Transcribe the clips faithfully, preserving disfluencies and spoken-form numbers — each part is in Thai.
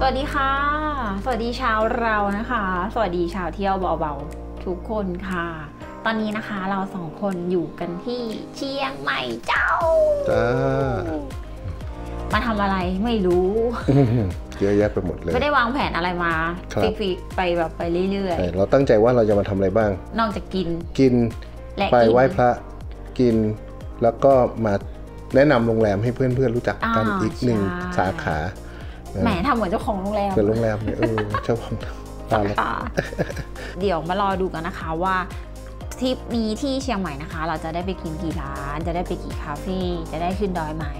วัสดีค่ะสวัสดีชาวเรานะคะสวัสดีชาวเที่ยวเบาๆทุกคนค่ะตอนนี้นะคะเราสองคนอยู่กันที่เชียงใหม่เจ้าจ้ามาทำอะไรไม่รู้เยอะแยะไปหมดเลยไม่ได้วางแผนอะไรมาฟิกๆไปแบบไปเรื่อยๆเราตั้งใจว่าเราจะมาทำอะไรบ้างนอกจากกินกินไปไหว้พระกินแล้วก็มาแนะนำโรงแรมให้เพื่อนๆรู้จักกันอีกหนึ่งสาขาแหมทำเหมือนเจ้าของโรงแรมเป็นโรงแรมเนี่ยเออเจ้าของตาละเดี๋ยวมารอดูกันนะคะว่าทริปนี้ที่เชียงใหม่นะคะเราจะได้ไปกินกี่ร้านจะได้ไปกี่คาเฟ่จะได้ขึ้นดอยไหม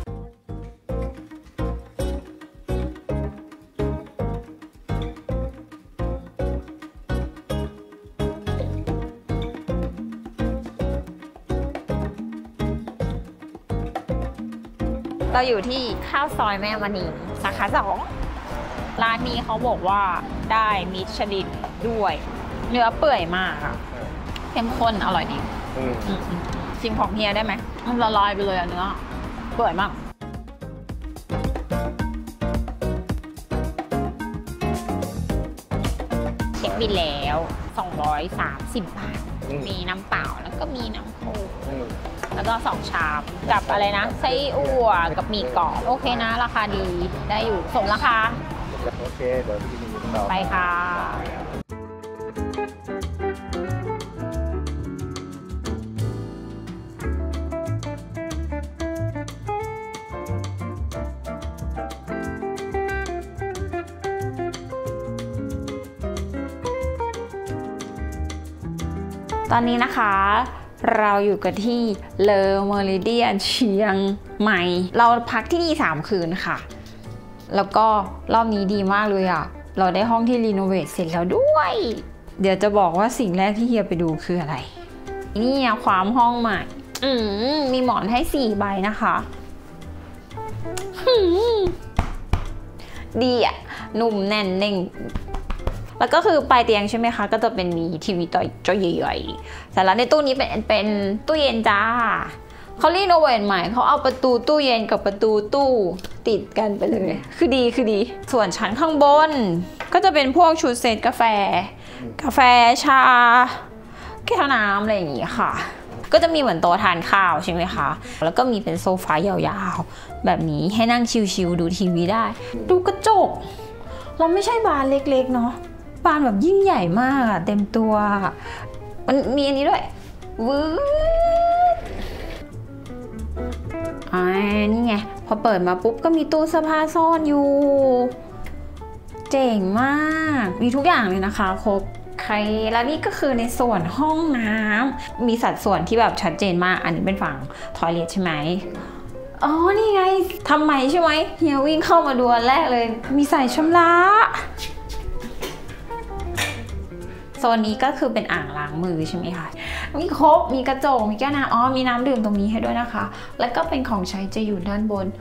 เราอยู่ที่ข้าวซอยแม่มณีสาขาสองร้านนี้เขาบอกว่าได้มิชลินด้วยเนื้อเปื่อยมากอะเข้มข้นอร่อยดีชิมของเฮียได้ไหมมันละลายไปเลยอะเนื้อเปื่อยมากเช็คบิลแล้วสองร้อยสามสิบบาทมีน้ำเปล่าแล้วก็มีน้ำโค้กแล้วก็สองชามกับอะไรนะไส้อั่วกับหมี่กรอบโอเคนะราคาดีได้อยู่สมราคาโอเคเดี๋ยวพี่มีต่อไปค่ะตอนนี้นะคะเราอยู่กันที่เลอเมอริเดียนเชียงใหม่เราพักที่นี่สามคืนค่ะแล้วก็รอบนี้ดีมากเลยอ่ะเราได้ห้องที่รีโนเวทเสร็จแล้วด้วยเดี๋ยวจะบอกว่าสิ่งแรกที่เฮียไปดูคืออะไรนี่ความห้องใหม่อืมมีหมอนให้สี่ใบนะคะดีอ่ะนุ่มแน่นเน่งแล้วก็คือปลายเตียงใช่ไหมคะก็จะเป็นมีทีวีต่อจอใหญ่ๆแต่แล้วในตู้นี้เป็นเป็นตู้เย็นจ้าเขารีโนเวทใหม่เขาเอาประตูตู้เย็นกับประตูตู้ติดกันไปเลยคือดีคือดีส่วนชั้นข้างบนก็จะเป็นพวกชุดเซตกาแฟกาแฟชาแก้วน้ำอะไรอย่างงี้ค่ะก็จะมีเหมือนโต๊ะทานข้าวใช่ไหมคะแล้วก็มีเป็นโซฟายาวๆแบบนี้ให้นั่งชิลๆดูทีวีได้ดูกระจกเราไม่ใช่บานเล็กๆเนาะบานแบบยิ่งใหญ่มากอะเต็มตัวมันมีอันนี้ด้วยวืดอ่านี่ไงพอเปิดมาปุ๊บก็มีตู้เสื้อผ้าซ่อนอยู่เจ๋งมากมีทุกอย่างเลยนะคะครบใครแล้วนี่ก็คือในส่วนห้องน้ำมีสัดส่วนที่แบบชัดเจนมากอันนี้เป็นฝั่งทอยเลทใช่ไหมอ๋อนี่ไงทำไมใช่ไหมเฮียวิ่งเข้ามาดูอันแรกเลยมีสายชำระโซนนี้ก็คือเป็นอ่างล้างมือใช่ไหมคะมีครบมีกระจกมีแก้วน้ำอ๋อมีน้ำดื่มตรงนี้ให้ด้วยนะคะแล้วก็เป็นของใช้จะอยู่ด้านบน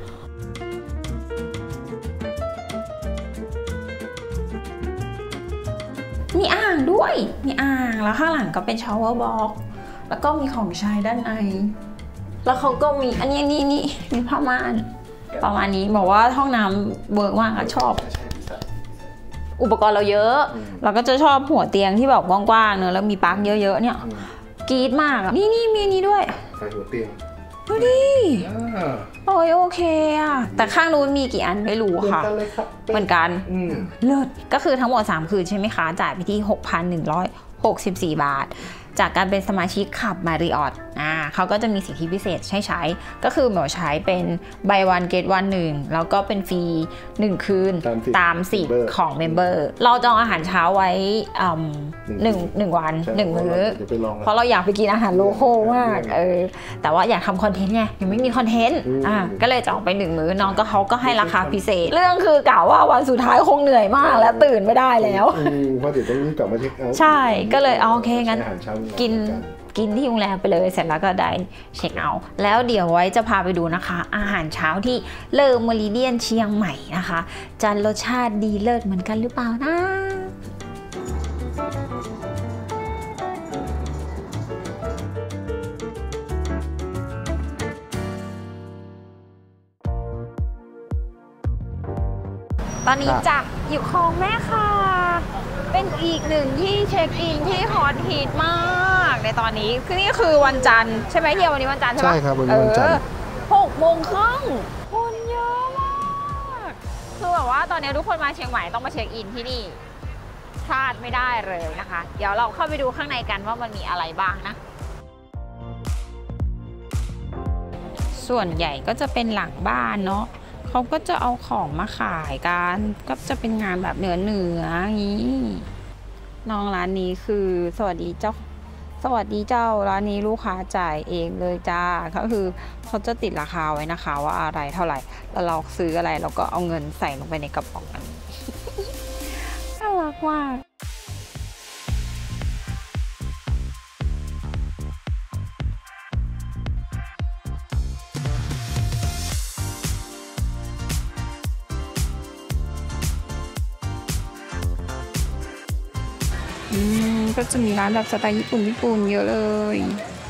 มีอ่างด้วยมีอ่างแล้วข้างหลังก็เป็นชาวเวอร์บ็อกซ์แล้วก็มีของใช้ด้านในแล้วเขาก็มีอันนี้นี่นี่มีผ้าม่านประมาณนี้บอกว่าห้องน้ำเวิร์กมากชอบอุปกรณ์เราเยอะเราก็จะชอบหัวเตียงที่แบบกว้างๆเนอะแล้วมีปลั๊กเยอะๆเนี่ยกรี๊ดมากนี่นี่มีนี้ด้วยไฟหัวเตียงดูดิโอ้ยโอเคอะแต่ข้างนู้นมีกี่อันไม่รู้ค่ะเหมือนกันเลิศก็คือทั้งหมดสามคืนใช่ไหมคะจ่ายไปที่ หกพันหนึ่งร้อยหกสิบสี่ บาทจากการเป็นสมาชิกขับมาริออตอ่าเขาก็จะมีสิทธิพิเศษให้ใช้ก็คือหมอใช้เป็นใบวันเกตวันหนึ่งแล้วก็เป็นฟรีหนึ่งคืนตามสิทธิ์ของเมมเบอร์เราจองอาหารเช้าไว้หนึ่งหนึ่งวันหนึ่งมื้อเพราะเราอยากไปกินอาหารโลคอลมากเออแต่ว่าอยากทำคอนเทนต์ไงยังไม่มีคอนเทนต์อ่าก็เลยจองไปหนึ่งมื้อน้องก็เขาก็ให้ราคาพิเศษเรื่องคือกล่าวว่าวันสุดท้ายคงเหนื่อยมากและตื่นไม่ได้แล้วเพราะเดี๋ยวต้องรีบกลับมาเช็คเอาท์ใช่ก็เลยเอาโอเคงั้นกินกินที่โรงแรมไปเลยเสร็จแล้วก็ได้เช็คเอาท์แล้วเดี๋ยวไว้จะพาไปดูนะคะอาหารเช้าที่เลอเมอริเดียนเชียงใหม่นะคะจะรสชาติดีเลิศเหมือนกันหรือเปล่านะ ตตอนนี้จากอยู่คลองแม่ค่ะเป็นอีกหนึ่งที่เช็คอินที่ฮอตฮิตมากในตอนนี้คือนี่คือวันจันทร์ใช่ไหมเฮียวันนี้วันจันทร์ใช่ไหมใช่ครับวันนี้วันจันทร์หกโมงครึ่งคนเยอะมากคือแบบว่าตอนนี้ทุกคนมาเชียงใหม่ต้องมาเช็คอินที่นี่พลาดไม่ได้เลยนะคะเดี๋ยวเราเข้าไปดูข้างในกันว่ามันมีอะไรบ้างนะส่วนใหญ่ก็จะเป็นหลังบ้านเนาะเขาก็จะเอาของมาขายกันก็จะเป็นงานแบบเหนือเหนืออย่างนี้น้องร้านนี้คือสวัสดีเจ้าสวัสดีเจ้าร้านนี้ลูกค้าจ่ายเองเลยจ้าก็คือเขาจะติดราคาไว้นะคะว่าอะไรเท่าไหร่แล้วเราซื้ออะไรเราก็เอาเงินใส่ลงไปในกระป๋องนั้น น่ารักมากอืมก็จะมีร้านแบบสไตล์ญี่ปุ่นญี่ปุ่นเยอะเลย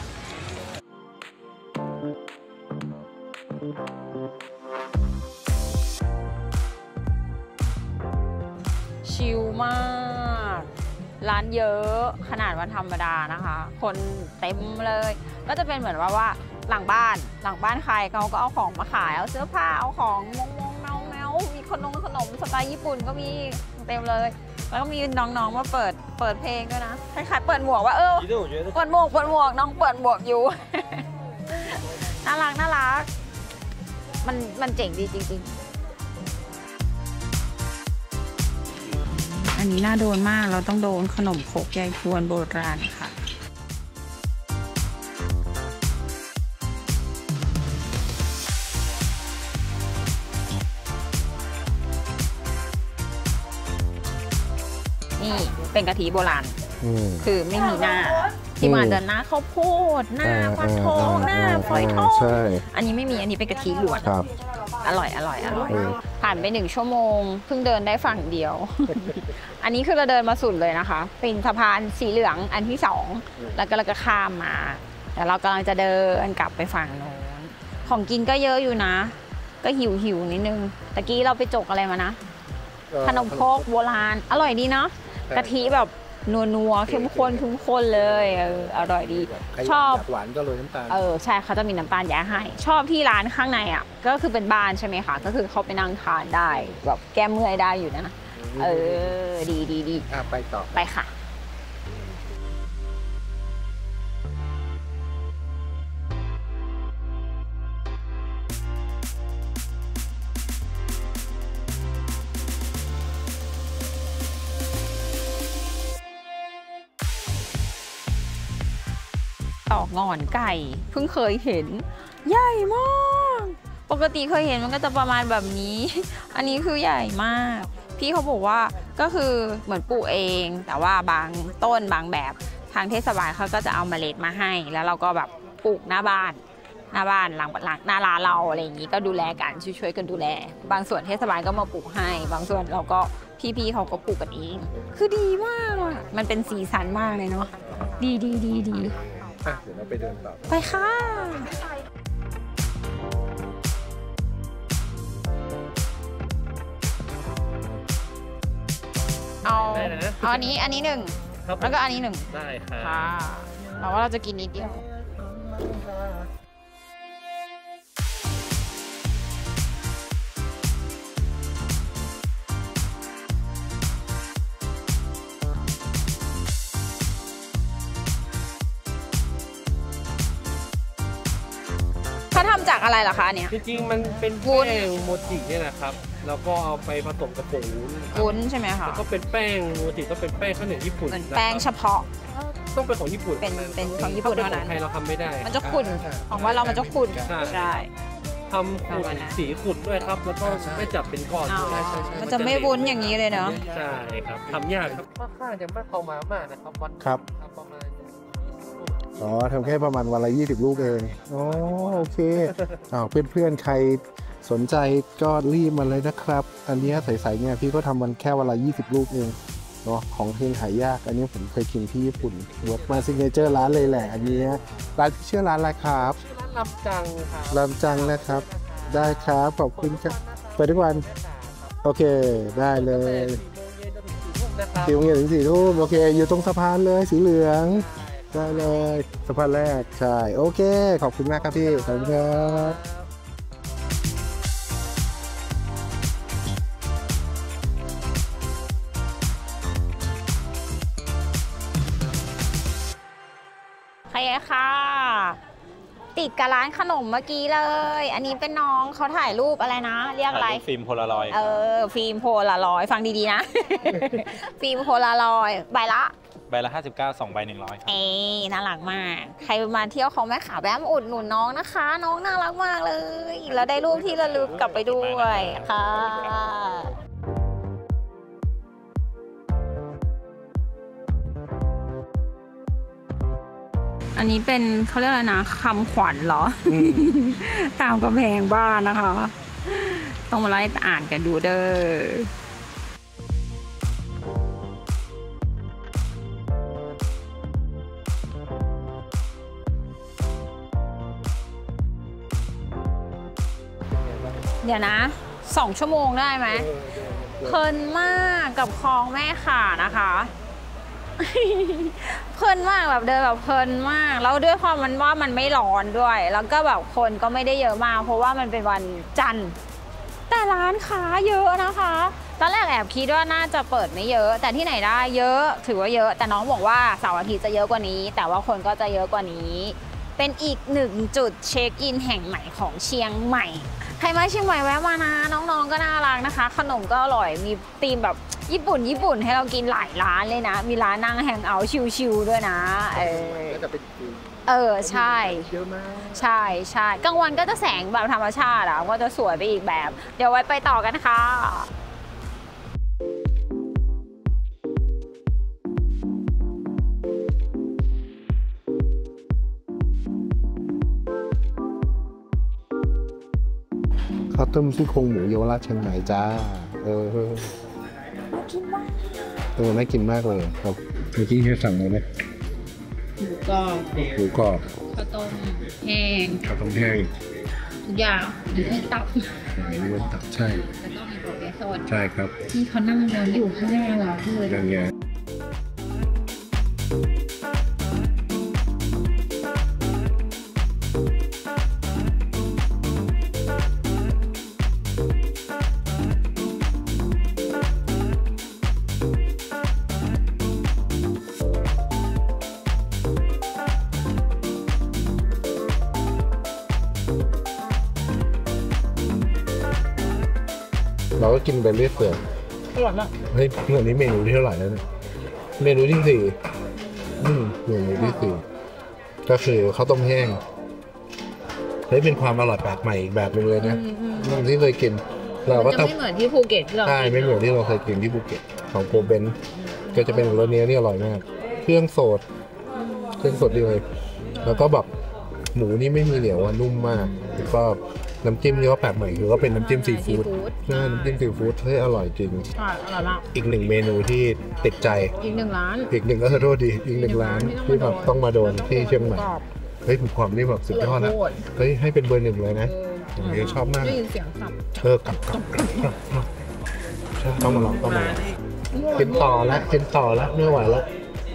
ชิลมากร้านเยอะขนาดวันธรรมดานะคะคนเต็มเลยก็จะเป็นเหมือนว่าว่าหลังบ้านหลังบ้านใครเขาก็เอาของมาขายเอาเสื้อผ้าเอาของมงมงเมาเมามีขนมขนมสไตล์ญี่ปุ่นก็มีเต็มเลยแล้วก็มีน้องๆมาเปิดเปิดเพลงด้วยนะคล้ายๆเปิดหมวกว่าเออเปิดหมวกเปิดหมวกน้องเปิดหมวกอยู่ น่ารักน่ารักมันมันเจ๋งดีจริงๆอันนี้น่าโดนมากเราต้องโดนขนมครกยายพวนโบราณค่ะนี่เป็นกะทิโบราณคือไม่มีหน้าที่มาจะหน้าข้าวโพดหน้าฟักทองหน้าฝอยทองอันนี้ไม่มีอันนี้เป็นกะทิล้วนอร่อยอร่อยอร่อยผ่านไปหนึ่งชั่วโมงเพิ่งเดินได้ฝั่งเดียว อันนี้คือเราเดินมาสุดเลยนะคะเป็นสะพานสีเหลืองอันที่สองแล้วก็เราก็ข้ามมาแต่เรากำลังจะเดินกลับไปฝั่งโน้นของกินก็เยอะอยู่นะก็หิวหิวนิดนึงตะกี้เราไปจกอะไรมานะขนมครกโบราณอร่อยดีเนาะกะทิแบบนัวนัวเข้มข้นเข้มข้นเลยเอออร่อยดีชอบหวานก็โรยน้ำตาลเออใช่เขาจะมีน้ำตาลแย้ให้ชอบที่ร้านข้างในอ่ะก็คือเป็นบ้านใช่ไหมคะก็คือเขาไปนั่งทานได้แบบแก้เมื่อยได้อยู่นะเออดีดีดีไปต่อไปค่ะต่องอนไก่เพิ่งเคยเห็นใหญ่มากปกติเคยเห็นมันก็จะประมาณแบบนี้อันนี้คือใหญ่มากพี่เขาบอกว่าก็คือเหมือนปลูกเองแต่ว่าบางต้นบางแบบทางเทศบาลเขาก็จะเอาเมล็ดมาให้แล้วเราก็แบบปลูกหน้าบ้านหน้าบ้านหลังหลังหน้าร้านเราอะไรอย่างนี้ก็ดูแลกันช่วยๆกันดูแลบางส่วนเทศบาลก็มาปลูกให้บางส่วนเราก็พี่ๆเขาก็ปลูกกันเองคือดีมากมันเป็นสีสันมากเลยเนาะดีดีดีดีเดี๋ยวเราไปเดินต่อไปค่ะเอาเอาอันนี้อันนี้หนึ่งแล้วก็อันนี้หนึ่งได้ค่ะเราว่าเราจะกินนิดเดียวเขาทำจากอะไรล่ะคะเนี่ยจริงๆมันเป็นแป้งโมจิเนี่ยนะครับแล้วก็เอาไปผสมกับผงวุ้นใช่ไหมคะแล้วก็เป็นแป้งโมจิก็เป็นแป้งข้าวเหนียวญี่ปุ่นแป้งเฉพาะต้องเป็นของญี่ปุ่นเป็นเป็นของญี่ปุ่นเท่านั้นไทยเราทำไม่ได้มันจะขุ่นของว่าเรามันจะขุ่นใช่ทำขุ่นสีขุ่นด้วยครับแล้วก็ไม่จับเป็นก้อนมันจะไม่วุ้นอย่างนี้เลยเนาะใช่ครับทำยากครับค่อนข้างจะไม่เข้ามามากนะครับวันครับประมาณอ๋อทำแค่ประมาณวันละยี่สิบลูกเองอ๋อโอเคอ้าวเพื่อนๆใครสนใจก็รีบมาเลยนะครับอันนี้ใสๆเนี่ยพี่ก็ทำมันแค่วันละยี่สิบลูกเองเนาะของเพลงหายากอันนี้ผมเคยกินที่ญี่ปุ่นเวิร์กมาซิกเนเจอร์ร้านเลยแหละอันนี้ร้านชื่อร้านอะไรครับร้านลำจังครับลำจังนะครับได้ครับขอบคุณครับไปทุกวันโอโอเคได้เลยสี่โมงเย็นจนถึงสี่ทุ่มนะครับสี่โมงเย็นถึงสี่ทุ่มโอเคอยู่ตรงสะพานเลยสีเหลืองได้เลยสะพานแรกใช่โอเคขอบคุณมากครับพี่ขอบคุณครับใครค่ะ ติดกับร้านขนมเมื่อกี้เลย อันนี้เป็นน้องเขาถ่ายรูปอะไรนะ เรียกอะไรฟิล์มโพลารอยด์เออ ฟิล์มโพลารอยด์ฟังดีๆนะ ฟิล์มโพลารอยด์ใบละใบละห้าสิบเก้า สองใบหนึ่งร้อยครับเอ้น่ารักมาก ใครมาเที่ยวของแม่ขาแวะมาอุดหนุนน้องนะคะ น้องน่ารักมากเลย แล้วได้รูปที่ระลึกกลับไปด้วยค่ะ อันนี้เป็นเขาเรียกอะไรนะคำขวัญเหรอ ตามกำแพงบ้านนะคะ ต้องมาไล่อ่านกันดูเด้อ เดี๋ยวนะสองชั่วโมงได้ไหมเพลินมากกับคลองแม่ข่านะคะ เพลินมากแบบเดินแบบเพลินมากแล้วด้วยความมันว่ามันไม่ร้อนด้วย แล้วก็แบบคนก็ไม่ได้เยอะมากเพราะว่ามันเป็นวันจันทร์แต่ร้านค้าเยอะนะคะตอนแรกแอบคิดว่าน่าจะเปิดไม่เยอะ แต่ที่ไหนได้เยอะถือว่าเยอะแต่น้องบอกว่าเสาร์อาทิตย์จะเยอะกว่านี้ แต่ว่าคนก็จะเยอะกว่านี้ เป็นอีกหนึ่งจุดเช็คอินแห่งใหม่ของเชียงใหม่ใครมาเชียงใหม่แวะมานะน้องๆก็น่ารักนะคะขนมก็อร่อยมีธีมแบบญี่ปุ่นญี่ปุ่นให้เรากินหลายร้านเลยนะมีร้านนั่งแฮงเอาท์ชิลๆด้วยนะเออก็จะเป็นเออใช่เยอะมากใช่ใช่กลางวันก็จะแสงแบบธรรมชาติอะก็จะสวยไปอีกแบบ เดี๋ยวไว้ไปต่อกันค่ะข้าวต้มซี่โครงหมูเยาวราชเชียงใหม่จ้าเออกินมากเออน่ากินมากเลยครับเมื่อกี้แค่สั่งเลยไหมหมูกรอบหมูกรอบข้าวต้มแห้งข้าวต้มแห้งทุกอย่างหรือให้ตับไหนนี่มันตับใช่แล้วก็มีโปรตีนสดใช่ครับที่เขานั่งนอนอยู่ข้างหน้าเราเลยอย่างเงี้ยเราก็กินไปเรื่อยเปื่อยอร่อยมากเฮ้ยเมื่อนี้เมนูที่เท่าไหร่แล้วเนี่ยเมนูที่สี่อืมเมนูที่สี่ก็คือข้าวต้มแห้งเฮ้ยเป็นความอร่อยแปลกใหม่อีกแบบนึงเลยนะที่เคยกิน เราก็จะต้องไม่เหมือนที่ภูเก็ตที่เราใช่ไม่เหมือนที่เราเคยกินที่ภูเก็ตของโกเบนก็จะเป็นรสเนี้ยนี่อร่อยมากเครื่องสดเครื่องสดดีเลยแล้วก็แบบหมูนี่ไม่มีเหนียวอะนุ่มมากแล้วก็น้ำจิ้มนี่ก็แปลกใหม่คือก็เป็นน้ำจิ้มซีฟู้ดใช่น้ำจิ้มซีฟู้ดเฮ้ยอร่อยจริงใช่อร่อยมากอีกหนึ่งเมนูที่ติดใจอีกหนึ่งร้านอีกหนึ่งก็ขอโทษดีอีกหนึ่งร้านที่แบบต้องมาโดนที่เชียงใหม่กรอบเฮ้ยหมูกรอบนี่แบบสุดยอดแล้วโคตรเฮ้ยให้เป็นเบอร์หนึ่งเลยนะอย่างนี้ชอบมากได้ยินเสียงสับเออกลับกลับกลับกลับกลับใช่ต้องมาลองต้องมาลองกินต่อแล้วกินต่อแล้วไม่ไหวแล้ว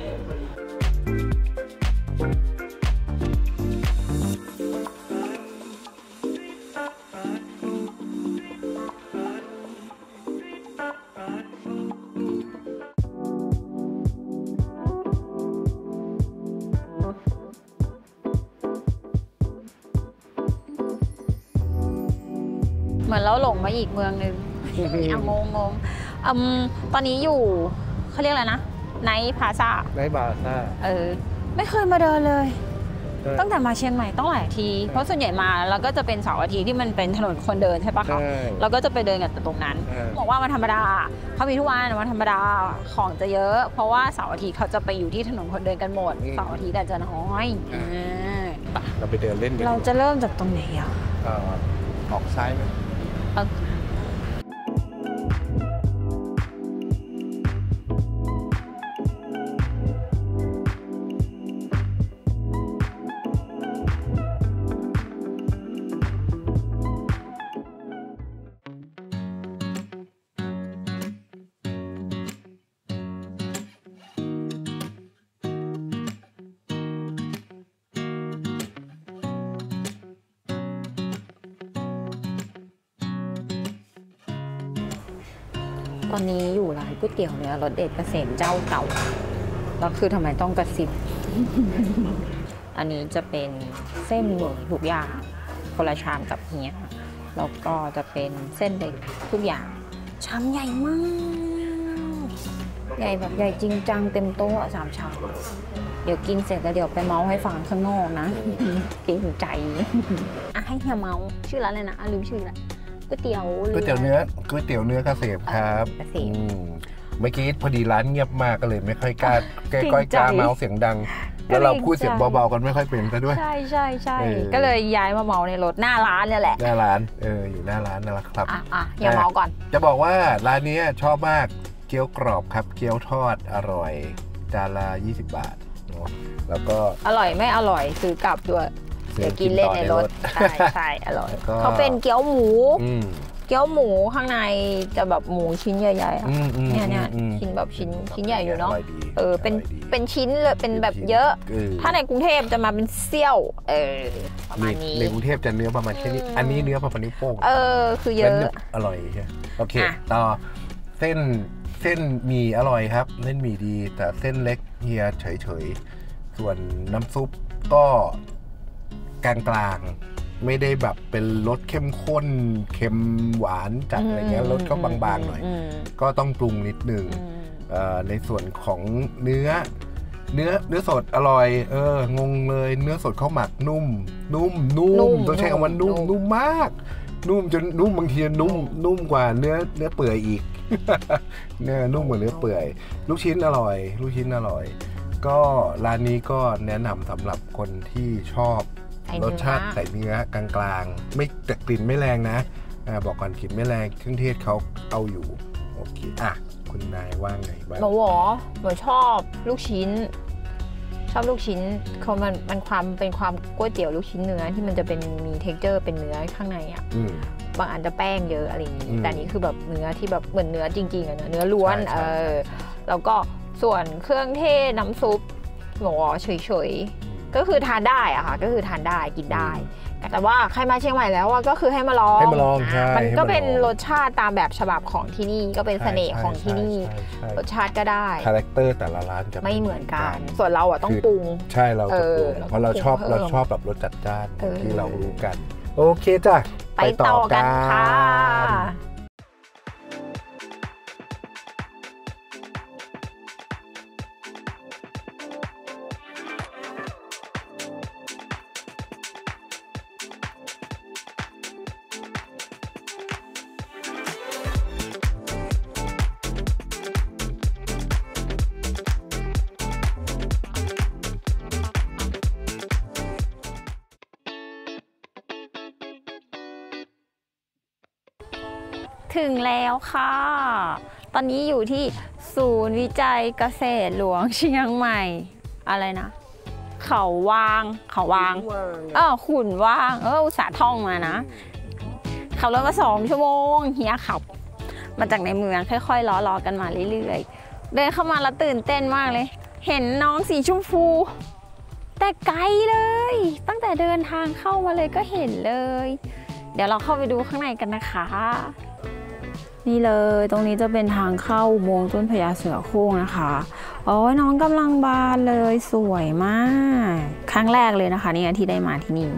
เหมือนเราหลงมาอีกเมืองหนึ่งอ่ะงงงงอืมตอนนี้อยู่เขาเรียกอะไรนะไนท์พลาซ่าในบาซ่าเออไม่เคยมาเดินเลย ตั้งแต่มาเชียงใหม่ต้องหลายที เพราะส่วนใหญ่มาแล้วก็จะเป็นเสาร์อาทิตย์ที่มันเป็นถนนคนเดินใช่ปะคะใช่เราก็จะไปเดินกันตรงนั้นใช่บอกว่ามันธรรมดาเขามีทุกวันวันธรรมดาของจะเยอะ เพราะว่าเสาร์อาทิตย์เขาจะไปอยู่ที่ถนนคนเดินกันหมดเสาร์อาทิตย์อาจจะน้อยอ่าเราไปเดินเล่นกันเราจะเริ่มจากตรงไหนอ่ะเอ่อออกซ้ายไหมเอ่อตอนนี้อยู่ร้านก๋วยเตี๋ยวเนื้อรสเด็ดเกษมเจ้าเก่าแล้วคือทำไมต้องกระซิบ อันนี้จะเป็นเส้นหมี่ทุกอย่างคนละชามกับเฮียแล้วก็จะเป็นเส้นเล็กทุกอย่างชามใหญ่มากใหญ่แบบใหญ่จริงจังเต็มโต๊ะสามชามเดี๋ยวกินเสร็จแล้วเดี๋ยวไปเมาส์ให้ฟังข้างนอกนะ เกรงใจ อ่ะให้เฮียเมาส์ชื่อร้านอะไรนะอ่ะลืมชื่อละก๋วยเตี๋ยวก๋วยเตี๋ยวเนื้อก๋วยเตี๋ยวเนื้อเกษมครับเกษมเมื่อกี้พอดีร้านเงียบมากก็เลยไม่ค่อยกล้าใกล้ๆกล้าเมาส์เสียงดังแล้วเราพูดเสียงเบาๆกันไม่ค่อยเป็นซะด้วยใช่ใช่ใช่ก็เลยย้ายมาเมาในรถหน้าร้านเนี่ยแหละหน้าร้านเอออยู่หน้าร้านนั่นแหละครับอ่ะอ่ะอย่าเมาก่อนจะบอกว่าร้านนี้ชอบมากเกี๊ยวกรอบครับเกี๊ยวทอดอร่อยจานละยี่สิบบาทเนาะแล้วก็อร่อยไม่อร่อยซื้อกลับด้วยเดี๋ยวกินเล่นในรถใช่ใช่อร่อยเขาเป็นเกี๊ยวหมูเกี๊ยวหมูข้างในจะแบบหมูชิ้นใหญ่ๆอ่ะเนี่ยเนี่ยชิ้นแบบชิ้นชิ้นใหญ่อยู่เนาะเออเป็นเป็นชิ้นเลยเป็นแบบเยอะถ้าในกรุงเทพจะมาเป็นเซี่ยวเออประมาณนี้ในกรุงเทพจะเนื้อประมาณแค่นี้อันนี้เนื้อประมาณนิ้วโป้งเออคือเยอะอร่อยใช่โอเคต่อเส้นเส้นหมี่อร่อยครับเส้นหมี่ดีแต่เส้นเล็กเฮียเฉยๆส่วนน้ำซุปก็กลางๆไม่ได้แบบเป็นรสเข้มข้นเค็มหวานจัดอะไรเงี้ยรสก็บางๆหน่อยก็ต้องปรุงนิดนึงในส่วนของเนื้อเนื้อเนื้อสดอร่อยเอองงเลยเนื้อสดเขาหมักนุ่มนุ่มนุ่มต้องใช้คำว่านุ่มนุ่มมากนุ่มจนนุ่มบางทีนุ่มนุ่มกว่าเนื้อเนื้อเปื่อยอีกเนื้อนุ่มกว่าเนื้อเปื่อยลูกชิ้นอร่อยลูกชิ้นอร่อยก็ร้านนี้ก็แนะนำสำหรับคนที่ชอบรสชาติใส่เนื้อกลางๆไม่แต่กลิ่นไม่แรงนะบอกก่อนกลิ่นไม่แรงเครื่องเทศเขาเอาอยู่โอเคอ่ะคุณนายว่าไงบ้างหนูหรอหนูชอบลูกชิ้นชอบลูกชิ้นเขามันมันความเป็นความก๋วยเตี๋ยวลูกชิ้นเนื้อที่มันจะเป็นมีเท็กเจอร์เป็นเนื้อข้างในอ่ะบางอันจะแป้งเยอะอะไรอย่างนี้แต่นี้คือแบบเนื้อที่แบบเหมือนเนื้อจริงๆอะเนื้อล้วนเออแล้วก็ส่วนเครื่องเทศน้ำซุปหนูเฉยๆก็คือทานได้อะค่ะก็คือทานได้กินได้แต่ว่าใครมาเชียงใหม่แล้วก็คือให้มาลองให้มาลองมันก็เป็นรสชาติตามแบบฉบับของที่นี่ก็เป็นเสน่ห์ของที่นี่รสชาติก็ได้คาแรคเตอร์แต่ละร้านจะไม่เหมือนกันส่วนเราอะต้องปรุงใช่เราจะปรุงเพราะเราชอบเราชอบแบบรสจัดจ้านที่เรารู้กันโอเคจ้ะไปต่อกันค่ะถึงแล้วค่ะตอนนี้อยู่ที่ศูนย์วิจัยเกษตรหลวงเชียงใหม่อะไรนะเขาวางเขาวางเออขุนวางเอออุตส่าห์ท่องมานะขับรถมาสองชั่วโมงเฮียขับมาจากในเมืองค่อยๆล้อๆกันมาเรื่อยๆเดินเข้ามาแล้วตื่นเต้นมากเลยเห็นน้องสีชมพูแต่ไกลเลยตั้งแต่เดินทางเข้ามาเลยก็เห็นเลยเดี๋ยวเราเข้าไปดูข้างในกันนะคะนี่เลยตรงนี้จะเป็นทางเข้าอุโมงค์ต้นพญาเสือโคร่งนะคะโอ้ยน้องกำลังบานเลยสวยมากครั้งแรกเลยนะคะนี่ที่ได้มาที่นี่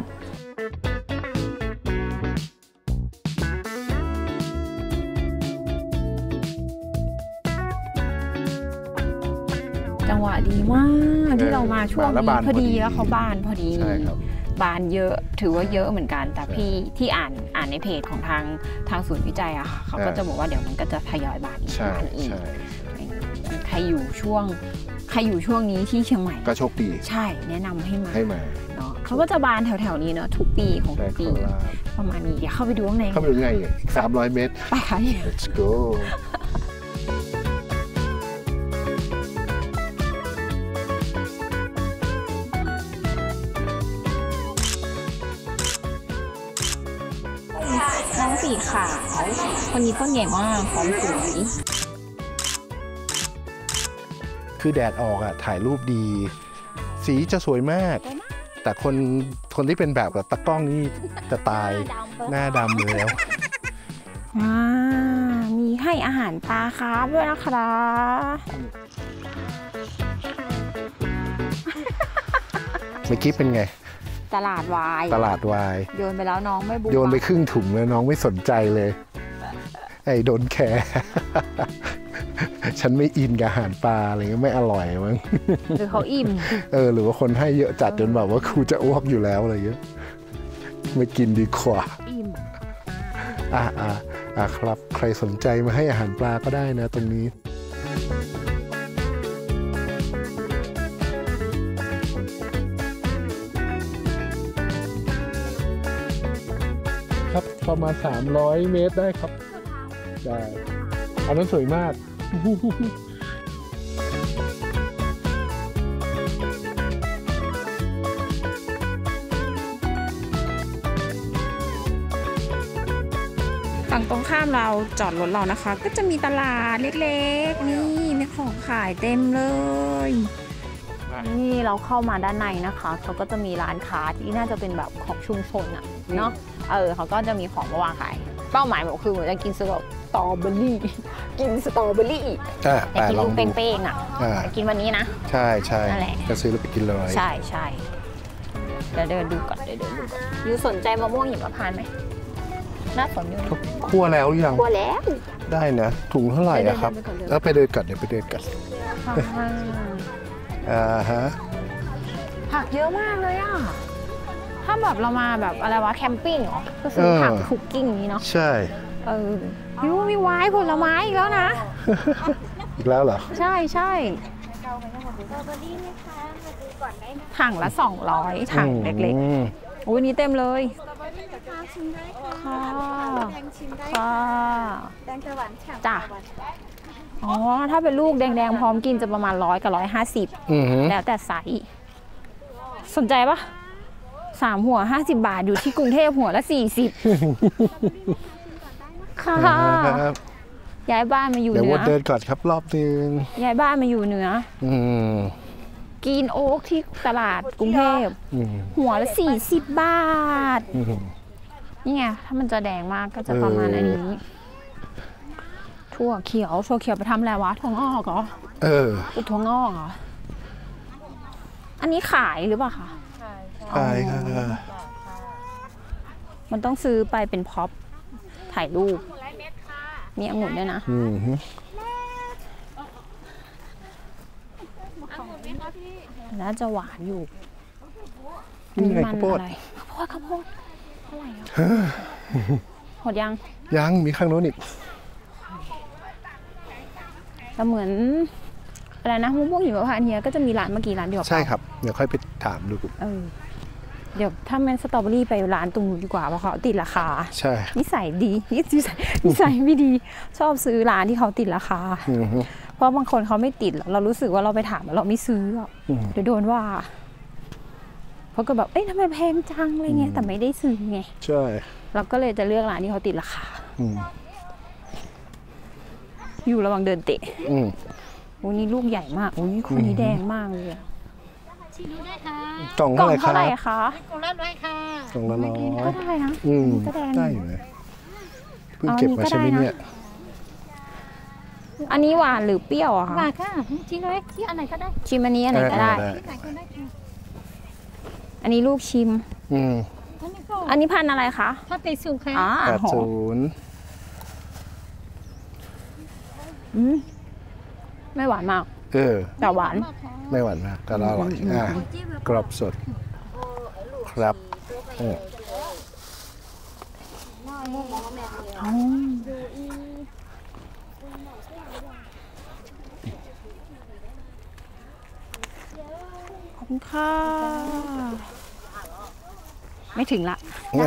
จังหวะดีมากที่เรามาช่วงนี้พอดีแล้วเขาบานพอดีบานเยอะถือว่าเยอะเหมือนกันแต่พี่ที่อ่านอ่านในเพจของทางทางศูนย์วิจัยอะค่ะเขาก็จะบอกว่าเดี๋ยวมันก็จะทยอยบานอีกบานอีกใครอยู่ช่วงใครอยู่ช่วงนี้ที่เชียงใหม่ก็โชคดีใช่แนะนำให้มาให้มาเนาะเขาก็จะบานแถวๆนี้เนาะทุกปีของทุกปีประมาณนี้เดี๋ยวเข้าไปดูข้างในเข้าไปดูไงอีกสามร้อยเมตรไปค่ะ let's goน้องสีขาวคนนี้ต้นใหญ่มากพร้อมสวยคือแดดออกอะถ่ายรูปดีสีจะสวยมากแต่คนคนที่เป็นแบบกับตะกล้องนี่จะตายหน้าดำเลยแล้วมีให้อาหารปลาคาร์ฟด้วยนะคะเมื่อกี้เป็นไงตลาดวายตลาดวายโยนไปแล้วน้องไม่บูโยนไปครึ่งถุงแล้วน้องไม่สนใจเลยไอ้โดนแคร์ฉันไม่อินกับอาหารปลาอะไรเงี้ยไม่อร่อยมั้งหรือเขาอิ่มเออหรือว่าคนให้เยอะจัดจนแบบว่าครูจะอ้วกอยู่แล้วอะไรเงี้ยไม่กินดีกว่าอิ่มอ่าอ่าอ่าครับใครสนใจมาให้อาหารปลาก็ได้นะตรงนี้ครับประมาณสามร้อยเมตรได้ครับได้อันนั้นสวยมากฝั่งตรงข้ามเราจอดรถเรานะคะก็จะมีตลาดเล็กๆนี่มีของขายเต็มเลยนี่เราเข้ามาด้านในนะคะเขาก็จะมีร้านค้าที่น่าจะเป็นแบบของชุมชนอะเนาะเออเขาก็จะมีของมาวางขายเป้าหมายบอกคือเหมือนจะกินสตรอเบอรี่กินสตรอเบอรี่แต่กินลูกเป้งๆอ่ะกินวันนี้นะใช่ใช่นั่นแหละจะซื้อแล้วไปกินเลยใช่ใช่เดี๋ยวเดินดูก่อนเดี๋ยวเดินดูก่อนยูสนใจมะม่วงหิมพานต์ไหมน่าสนอยู่คั่วแล้วยังคั่วแล้วได้นะถุงเท่าไหร่อะครับแล้วไปเดินก่อนเดี๋ยวไปเดินก่อนอ่าฮะผักเยอะมากเลยอ่ะถ้าแบบเรามาแบบอะไรวะแคมปิ้งเหรอก็ซื้อผักคุกกิ้งนี้เนาะใช่เออยูมีไวน์ผลไม้อีกแล้วนะอีกแล้วเหรอใช่ใช่ถังละสองร้อยถังเล็กๆอุ้ยนี้เต็มเลยค่ะค่ะแดงจะหวานฉ่ำจ้ะอ๋อถ้าเป็นลูกแดงๆพร้อมกินจะประมาณร้อยกับร้อยห้าสิบแล้วแต่ไซส์สนใจปะสามหัวห้าสิบบาทอยู่ที่กรุงเทพหัวละสี่สิบค่ะย้ายบ้านมาอยู่เหนือเดี๋ยวเดินก่อนครับรอบนึงย้ายบ้านมาอยู่เหนือกินโอ๊กที่ตลาดกรุงเทพหัวละสี่สิบบาทนี่ไงถ้ามันจะแดงมากก็จะประมาณอันนี้ถั่วเขียวถั่วเขียวไปทำอะไรวะถั่วงอกเหรอเอออุดถั่วงอกเหรออันนี้ขายหรือเปล่าคะขายค่ะมันต้องซื้อไปเป็นพ็อปถ่ายรูปมีองุ่นด้วยนะน่าจะหวานอยู่นี่ไงข้าวโพดข้าวโพดข้าวโพดอะไรอ่ะหมดยังยังมีข้างโน้นอีกแต่เหมือนอะไรนะมะม่วงหิมพานต์เนี่ยก็จะมีร้านเมื่อกี้ร้านเดียวใช่ครับเดี๋ยวค่อยไปถามดูเออเดี๋ยวถ้าแมนสตรอเบอรี่ไปร้านตรงนู้นดีกว่าเพราะเขาติดราคาใช่นิสัยดีนิสัยนิสัยไม่ดีชอบซื้อร้านที่เขาติดราคาเพราะบางคนเขาไม่ติดเรารู้สึกว่าเราไปถามแล้วเราไม่ซื้อเดี๋ยวโดนว่าเพราะก็แบบเอ๊ะทำไมแพงจังอะไรเงี้ยแต่ไม่ได้ซื้อไงใช่เราก็เลยจะเลือกร้านที่เขาติดราคาอยู่ระวังเดินเตะโอ้นี่ลูกใหญ่มากโอ้นี่คนนี้แดงมากเลยชิมได้ค่ะกล่องเท่าไหร่คะกล่องเท่าไหร่คะกล่องละร้อยค่ะกล่องละร้อยก็ได้นะอืมได้อยู่นะเพิ่งเก็บมาใช่ไหมเนี่ยอันนี้หวานหรือเปรี้ยวอะคะหวานค่ะชิมเลยที่อันไหนก็ได้ชิมอันนี้อันไหนก็ได้อันนี้ลูกชิมอืมอันนี้พันอะไรคะพันเปซูค่ะอ๋อแปดศูนย์อืมไม่หวานมากเออแต่หวานไม่หวานมากก็อร่อยอ่ะกรอบสดครับขอบคุณค่ะไม่ถึงละ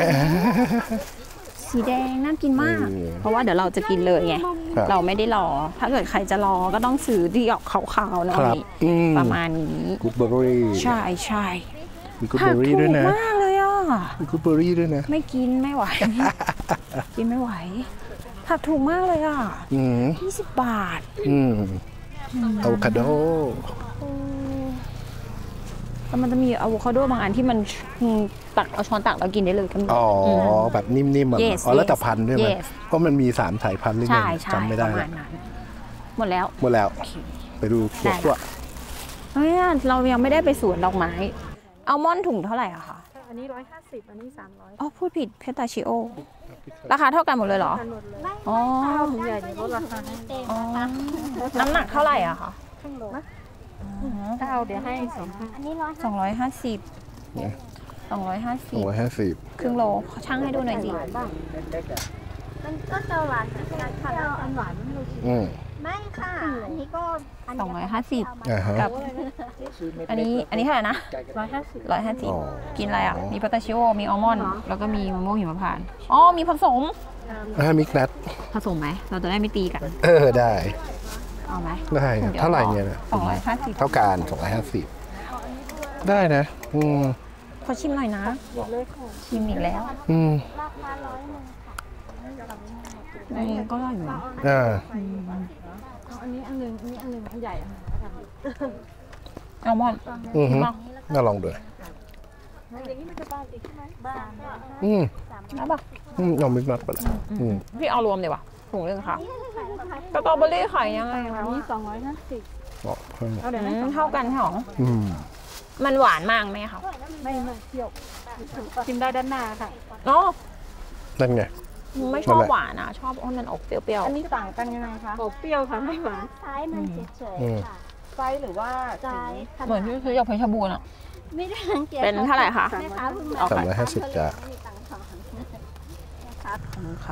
สีแดงน่ากินมากเพราะว่าเดี๋ยวเราจะกินเลยไงเราไม่ได้รอถ้าเกิดใครจะรอก็ต้องซื้อที่ออกขาวๆหน่อยประมาณนี้กูเบอร์รี่ใช่ใช่มีกูเบอร์รี่ด้วยนะมากเลยอ่ะมีกูเบอร์รี่ด้วยนะไม่กินไม่ไหวกินไม่ไหวผักถูกมากเลยอ่ะยี่สิบบาทอะโวคาโดแล้วมันจะมีอะโวคาโดบางอันที่มันตักเอาช้อนตักแล้วกินได้เลยก็มีอ๋อแบบนิ่มๆแบบ Yes, อ๋อแล้วแต่ yes, พันธุ์ด้วยไหม yes เพราะมันมีสามสายพันธุ์หรือไงใช่ใช่จำไม่ปได้ระมาณนั้นหมดแล้วหมดแล้ว ไปดูพวกพวกเฮ้ยเรายังไม่ได้ไปสวนดอกไม้อัลมอนด์ถุงเท่าไหร่อะคะอันนี้ร้อยห้าสิบอันนี้สามร้อยอ๋อพูดผิดเพตาชิโอราคาเท่ากันหมดเลยเหรอกันหมดเลยอ๋อข้าวถุงใหญ่เนี่ยลดราคาให้อ๋อน้ำหนักเท่าไหร่อะคะครึ่งโลถ้าเอาเดี๋ยวให้สองพันอันนี้ร้อยสองร้อยห้าสิบสองร้อยห้าสสิองบร้อยห้าสิบครึ่งโลช่างให้ดูหน่อยสิมันก็จะหวานเหมือนกันค่ะแล้วอันหวานไม่รู้อืมไม่ค่ะ อันนี้ก็สองร้อยห้าสิบอ่าฮะกับ อันนี้อันนี้เท่าไหร่นะร้อยห้าสิบร้อยห้าสิบอ๋อกินอะไรอ่ะ มีพัตตาชิโอ มีอัลมอนด์ แล้วก็มีมะม่วงหิมพานต์อ๋อ มีผสมอ่ามิกนัทผสมไหม เราจะได้ไม่ตีกันเออได้เอาไหมได้นะเท่าไหร่เนี่ยนะสองร้อยห้าสิบเท่ากันสองร้อยห้าสิบได้นะ อืมขอชิมหน่อยนะ ชิมอีกแล้วอืมอืมก็อร่อยอยู่นะอ่าอันนี้อันหนึ่งอันนี้อันหนึ่งอันใหญ่อันหนึ่งแล้วกันอัลมอนด์อือฮึน่าลองดูอย่างนี้มันจะบางอีกใช่ไหมบางอืมได้ปะอืมเอามิกนัทไปละอืมพี่เอารวมดีกว่าถุงนึงค่ะสตรอเบอรี่ขายยังไงคะอันนี้สองร้อยห้าสิบอ๋อเพิ่มเอาเดี๋ยวอืให้มเท่ากันเหรออืมมันหวานมากไหมคะไม่ไม่เที่ยวชิมได้ด้านหน้าค่ะอ๋อนั่นไงไม่ชอบหวานนะชอบอ้นมันออกเปรี้ยวอันนี้ต่างกันยังไงคะเปรี้ยวค่ะไม่หวานไซส์มันเฉยอืมๆค่ะไซส์หรือว่าไซส์ขๆ เหมือนนาดที่ซื้อจากเพชรบูรณ์อะไม่ได้รังเกียจเป็นเท่าไหร่คะแม่ค้าเพิ่งมาเอาสามร้อยห้าสิบจ้ะมีตังค์ทอนนะครับขอบคุณค่ะ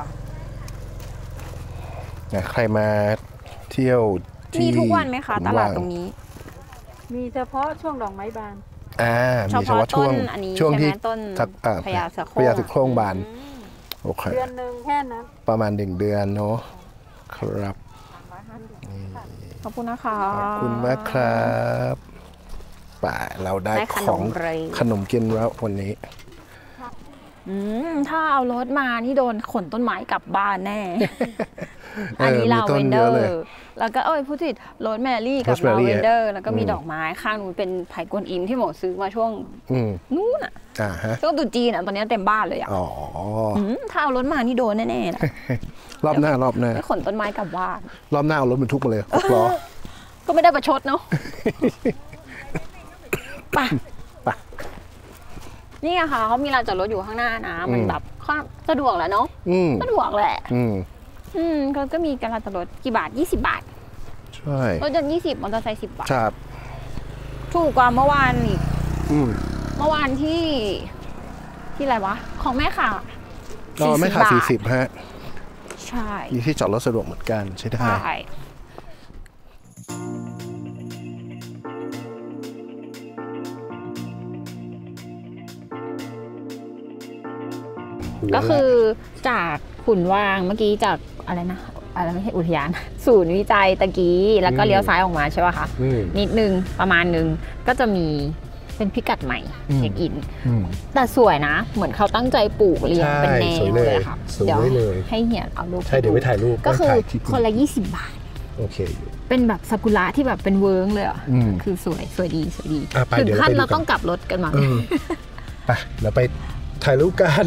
นะใครมาเที่ยวที่มีทุกวันไหมคะตลาดตรงนี้มีเฉพาะช่วงดอกไม้บานอ่าเฉมีเฉพาะพาะช่วงต้นอันนี้ช่วงใช่ไหมที่ต้นสักอ่าพญาเสือโคร่งพญาเสือโคร่งบานโอเคเดือนหนึ่งแค่นั้นประมาณหนึ่งเดือนเนาะครับขอบคุณนะคะขอบคุณมากครับป่าเราได้ได้ขขนองมเรยขนมกินแล้ววันนี้อืมถ้าเอารถมานี่โดนขนต้นไม้กลับบ้านแน่เอออัอันนี้มีลาต้เวน นเยเดออะร์เลยแล้วก็เอ้ยพูดผิดโรสแมรี่กับ Rosemary ลาเวนเดอร์แล้วก็มีอืมดอกไม้ข้างนู้นเป็นไผ่กวนอิมที่หมอซื้อมาช่วงอืมนู้นอ่ะอ่าฮะช่วงตรุษจีนอ่ะตอนนี้เต็มบ้านเลยอ่ะอ๋อมถ้าเอารถมานี่โดนแน่ๆนะรอบหน้ารอบหน้าไม่ขนต้นไม้กลับบ้านรอบหน้าเอารถบรรทุกมาเลยหกล้อก็ไม่ได้ประชดเนาะ ไปไปนี่อะค่ะเขามีลานจอดรถอยู่ข้างหน้านะ มันอืมแบบค่อนสะดวกแหละเนาะอืมสะดวกแหละอืมอืมก็ก็มีการลานจอดรถกี่บาทยี่สิบบาทใช่รถยนต์ยี่สิบมอเตอร์ไซค์สิบบาทครับถูกกว่าเมื่อวานอีกอืมเมื่อวานที่ ที่อะไรวะ ของแม่ค่ะก็ไม่ขาดสี่สิบฮะใช่มีที่จอดรถสะดวกเหมือนกันใช่ได้ใช่ ก็คือจากขุนวางเมื่อกี้จากอะไรนะอะไรไม่ใช่อุทยาน ศูนย์วิจัยตะกี้แล้วก็เลี้ยวซ้ายออกมาใช่ป่ะคะอืมนิดนึงประมาณนึงก็จะมีเป็นพิกัดใหม่อืมเช็คอินอืมแต่สวยนะ เหมือนเขาตั้งใจปลูกเรียงใช่เป็นแนสววยเลยเลยค่ะสวยเดี๋ยวเลยให้เหียนเอารูปใช่เดี๋ยวไปถ่ายรูปก็คือถ่ายที่คนละยี่สิบบาทโอเคอยู่เป็นแบบซากุระที่แบบเป็นเวิร์งเลยอ่ะอืมคือสวยสวยดีสวยดีอ่ะไปถึงเดี๋ยวขั้นเราไปดูเรากันต้องกลับรถกันมาเออไปเดี๋ยวไปถ่ายรูปกัน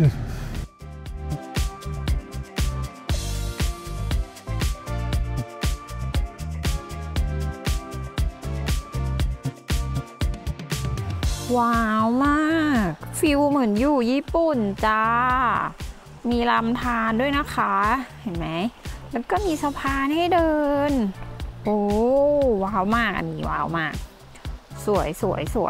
ว้าวมากฟิลเหมือนอยู่ญี่ปุ่นจ้า มีลำธารด้วยนะคะ เห็นไหมแล้วก็มีสะพานให้เดิน โอ้ว้าวมากอันนี้ว้าวมาก สวยสวยสวย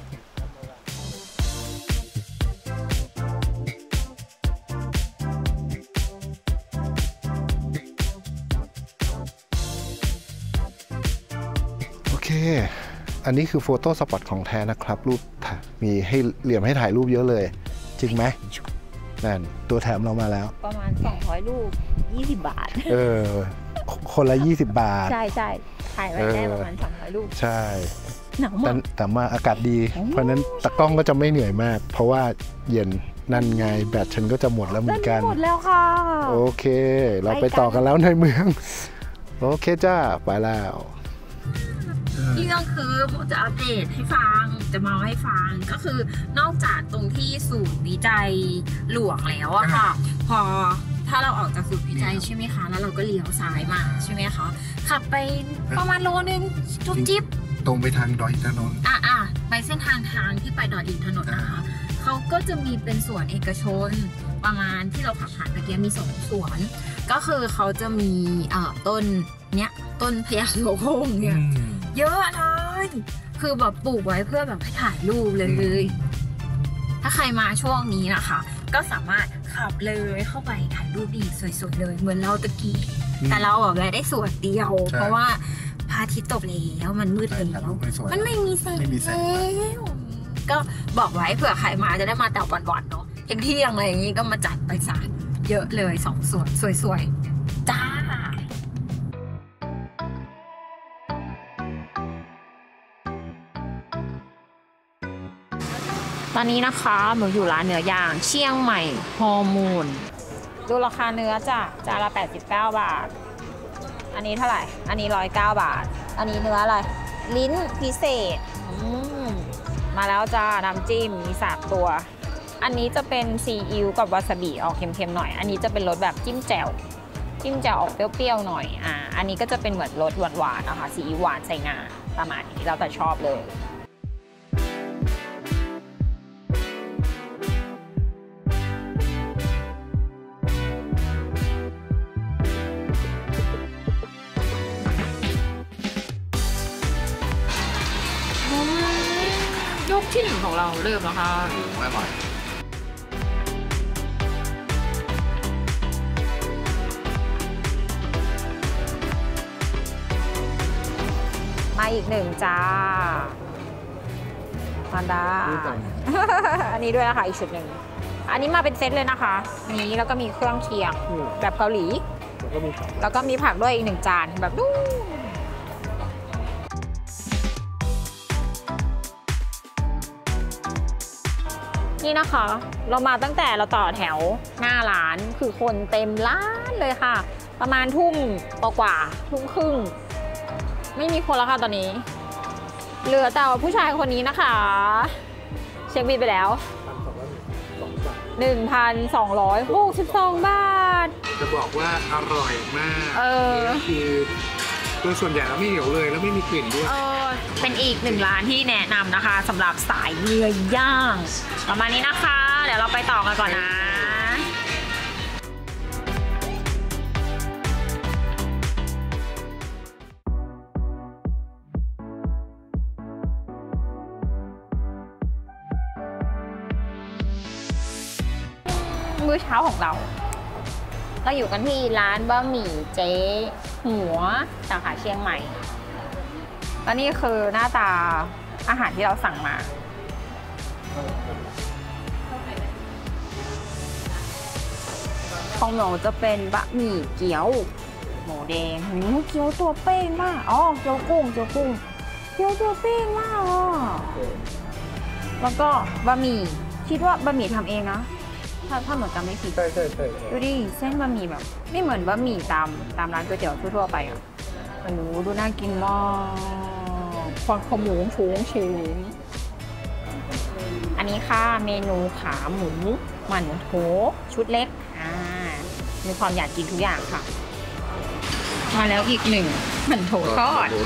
โอเค อันนี้คือโฟโต้สปอตของแท้นะครับ รูปถ่ายมีให้เหลี่ยมให้ถ่ายรูปเยอะเลย จริงไหมนั่นตัวแถมเรามาแล้วประมาณสองร้อยรูปยี่สิบบาทเออ คนละยี่สิบบาทใช่ใช่ถ่ายไว้ได้ประมาณสองร้อยรูปใช่หนาวแต่มากแต่มาอากาศดีโอ้เพราะฉะนั้นตากล้องก็จะไม่เหนื่อยมาก เพราะว่าเย็นนั่นไงแบตฉันก็จะหมดแล้วเหมือนกันหมดแล้วค่ะโอเค เราไปไปกันต่อกันแล้วในเมือง โอเคจ้า ไปแล้วไเรื่องคือผมจะอัปเดตให้ฟังจะมาให้ฟังก็คือนอกจากตรงที่ศูนย์วิจัยหลวงแล้วอะค่ะ พอถ้าเราออกจากศูนย์วิจัยใช่ไหมคะแล้วเราก็เลี้ยวซ้ายมาใช่ไหมคะขับไปประมาณโลนึงจุ๊บจิ๊บตรงไปทางดอยอินทนนท์อ่ะอ่ะไปเส้นทางทางที่ไปดอยอินทนนท์นะคะเขาก็จะมีเป็นสวนเอกชนประมาณที่เราขับผ่านเมื่อกี้มีสองสวนก็คือเขาจะมีเอ่อต้นเนี้ยต้นพญาโสโคร่งเนี่ยเยอะเลยคือแบบปลูกไว้เพื่อแบบให้ถ่ายรูปเลย ถ้าใครมาช่วงนี้นะคะก็สามารถขับเลยเข้าไปถ่ายรูปดีสวยๆเลยเหมือนเราตะกี้แต่เราแบบได้สวนเดียวเพราะว่าพระอาทิตย์ตกแล้วมันมืดแล้วมันไม่มีแสงแล้วก็บอกไว้เผื่อใครมาจะได้มาแต่วันๆเนาะเที่ยงอะไรอย่างนี้ก็มาจัดไปซะเยอะเลยสองสวนสวยๆจ้าตอนนี้นะคะหนูอยู่ร้านเนื้อย่างเชียงใหม่ฮอร์โมนดูราคาเนื้อจ้ะจานละแปดสิบเก้าบาทอันนี้เท่าไหร่อันนี้หนึ่งร้อยเก้าบาทอันนี้เนื้ออะไรลิ้นพิเศษมาแล้วจ้าน้ำจิ้มมีสามตัวอันนี้จะเป็นซีอิ๊วกับวาซาบิออกเค็มๆหน่อยอันนี้จะเป็นรสแบบจิ้มแจ่วจิ้มแจ่วออกเปรี้ยวๆหน่อยอ่าอันนี้ก็จะเป็นเหมือนรสหวานๆนะคะซีอิ๊วหวานใส่งาประมาณนี้เราแต่ชอบเลยยกที่หนึ่งของเราเริ่มแล้วค่ะอร่อยมาอีกหนึ่งจ้ามาดา อันนี้ด้วยนะคะอีกชุดหนึ่งอันนี้มาเป็นเซตเลยนะคะนี้แล้วก็มีเครื่องเคียงแบบเกาหลีแล้วก็มีผักด้วยอีกหนึ่งจานแบบนู้นี่นะคะเรามาตั้งแต่เราต่อแถวหน้าร้านคือคนเต็มร้านเลยค่ะประมาณทุ่มกว่าทุ่มครึ่งไม่มีคนแล้วค่ะตอนนี้เหลือแต่ผู้ชายคนนี้นะคะเช็คบิลไปแล้ว หนึ่งพันสองร้อยหกสิบสอง บาทจะบอกว่าอร่อยมากเออคือโดยส่วนใหญ่เราไม่เหนียวเลยแล้วไม่มีกลิ่นด้วยเออเป็นอีกหนึ่งร้านที่แนะนำนะคะสำหรับสายเนื้อย่างประมาณนี้นะคะเดี๋ยวเราไปต่อกันก่อนนะมื้อเช้าของเราเราอยู่กันที่ร้านบะหมี่เจ๊หัวสาขาเชียงใหม่และนี่คือหน้าตาอาหารที่เราสั่งมาของหนูจะเป็นบะหมี่เกี๊ยวหมูแดงหูเกี๊ยวตัวเป้งมากอ๋อเกี๊ยวกุ้งเกี๊ยวกุ้งเกี๊ยวตัวเป้งมากอ่ะแล้วก็บะหมี่คิดว่าบะหมี่ทำเองนะถ้าถ้าเหมือนจำไม่ผิดดูดิเส้นบะหมี่แบบไม่เหมือนบะหมี่ตามตามร้านก๋วยเตี๋ยวทั่วๆไปอ่ะโอ้โหดูน่ากินมากฟองขมูงฟูงเฉงอันนี้ค่ะเมนูขาหมูหมั่นโถชุดเล็กอ่ามีความอยากกินทุกอย่างค่ะมาแล้วอีกหนึ่งหมั่นโถทอด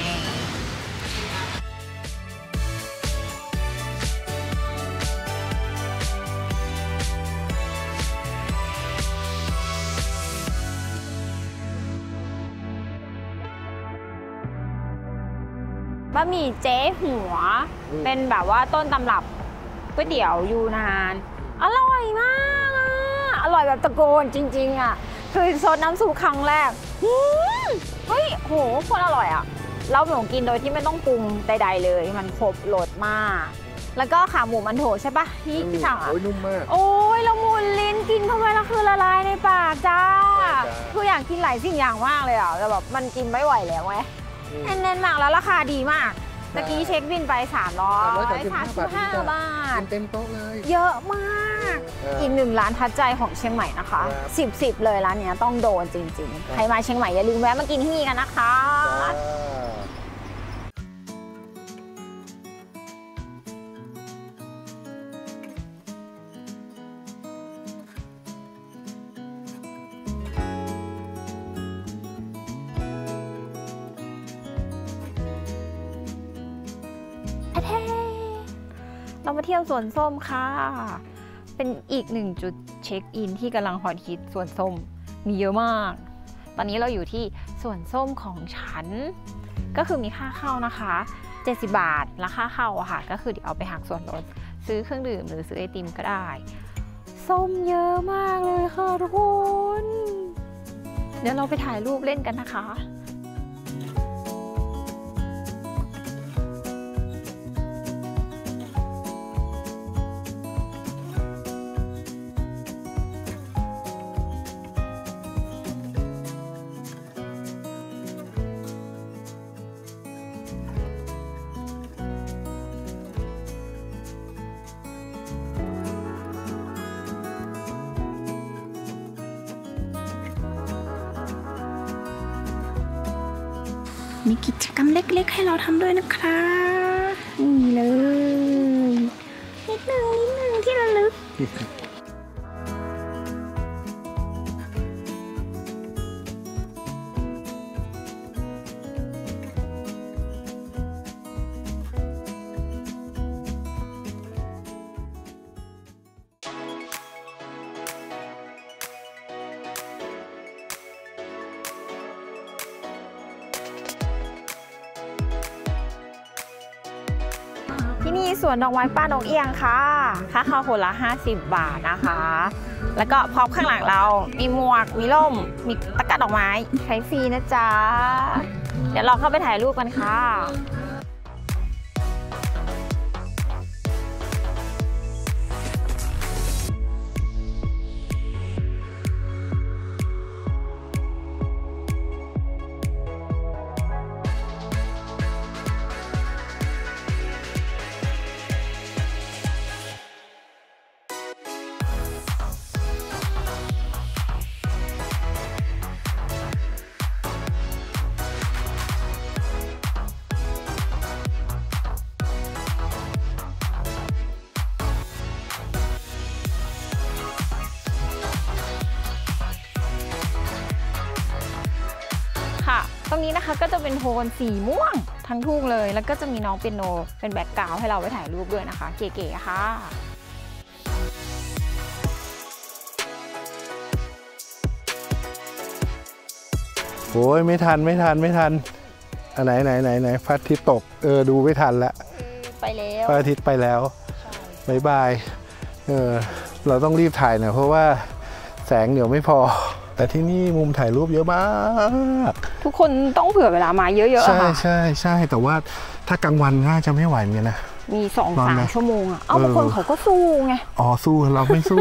บะหมี่เจ๊หัวเป็นแบบว่าต้นตำรับก๋วยเตี๋ยวยูนานอร่อยมากอ่ะอร่อยแบบตะโกนจริงๆอ่ะคือซดน้ำซุปครั้งแรกเฮ้ยโหโคตรอร่อยอ่ะเราหนูกินโดยที่ไม่ต้องปรุงใดๆเลยมันครบรสมากแล้วก็ขาหมูมันโถใช่ปะที่ที่สั่งอ่ะโอ้ยนุ่มมากโอ้ยละมุนลิ้นกินเข้าไปแล้วคือละลายในปากจ้าคืออยากกินหลายสิ่งอย่างมากเลยอ่ะแต่แบบมันกินไม่ไหวแล้วไงแน่นๆมากแล้วราคาดีมากตะกี้เช็คบินไปสามร้อยสามสิบห้าบาทเต็มโต๊ะเลยเยอะมากอีกหนึ่งร้านทัดใจของเชียงใหม่นะคะสิบสิบเลยร้านนี้ต้องโดนจริงๆใครมาเชียงใหม่อย่าลืมแวะมากินที่นี่กันนะคะมาเที่ยวสวนส้มค่ะ เป็นอีกหนึ่งจุดเช็คอินที่กำลังฮอตฮิตสวนส้มมีเยอะมาก ตอนนี้เราอยู่ที่สวนส้มของฉันก็คือมีค่าเข้านะคะเจ็ดสิบบาทและค่าเข้าอะค่ะก็คือเดี๋ยวเอาไปหักส่วนลดซื้อเครื่องดื่มหรือซื้อไอติมก็ได้ส้มเยอะมากเลยค่ะทุกคนเดี๋ยวเราไปถ่ายรูปเล่นกันนะคะมีกิจกรรมเล็กๆให้เราทำด้วยนะคะนี่เลยนิดนึงนิดนึงที่ระลึกที่นี่สวนดอกไม้ป้านกเอียงค่ะค่าเข้าคนละห้าสิบบาทนะคะแล้วก็พร้อมข้างหลังเรามีหมวกมีร่มมีตะกร้าดอกไม้ใช้ฟรีนะจ๊ะเดี๋ยวเราเข้าไปถ่ายรูปกันค่ะตรงนี้นะคะก็จะเป็นโทนสีม่วงทั้งทุ่งเลยแล้วก็จะมีน้องเปียโนเป็นแบ็คกราวด์ให้เราไว้ถ่ายรูปด้วยนะคะเก๋ๆค่ะโอ้ยไม่ทันไม่ทันไม่ทันอันไหนไหนไหนไหนพระอาทิตย์ตกเออดูไม่ทันละไปแล้วพระอาทิตย์ไปแล้วบายบายเออเราต้องรีบถ่ายหน่อยเพราะว่าแสงเดี๋ยวไม่พอแต่ที่นี่มุมถ่ายรูปเยอะมากทุกคนต้องเผื่อเวลามาเยอะๆใช่ใช่ใช่แต่ว่าถ้ากลางวันน่าจะไม่ไหวเหมือนกันนะมีสองสามชั่วโมงอ่ะเอาบางคนเขาก็สู้ไงอ๋อสู้เราไม่สู้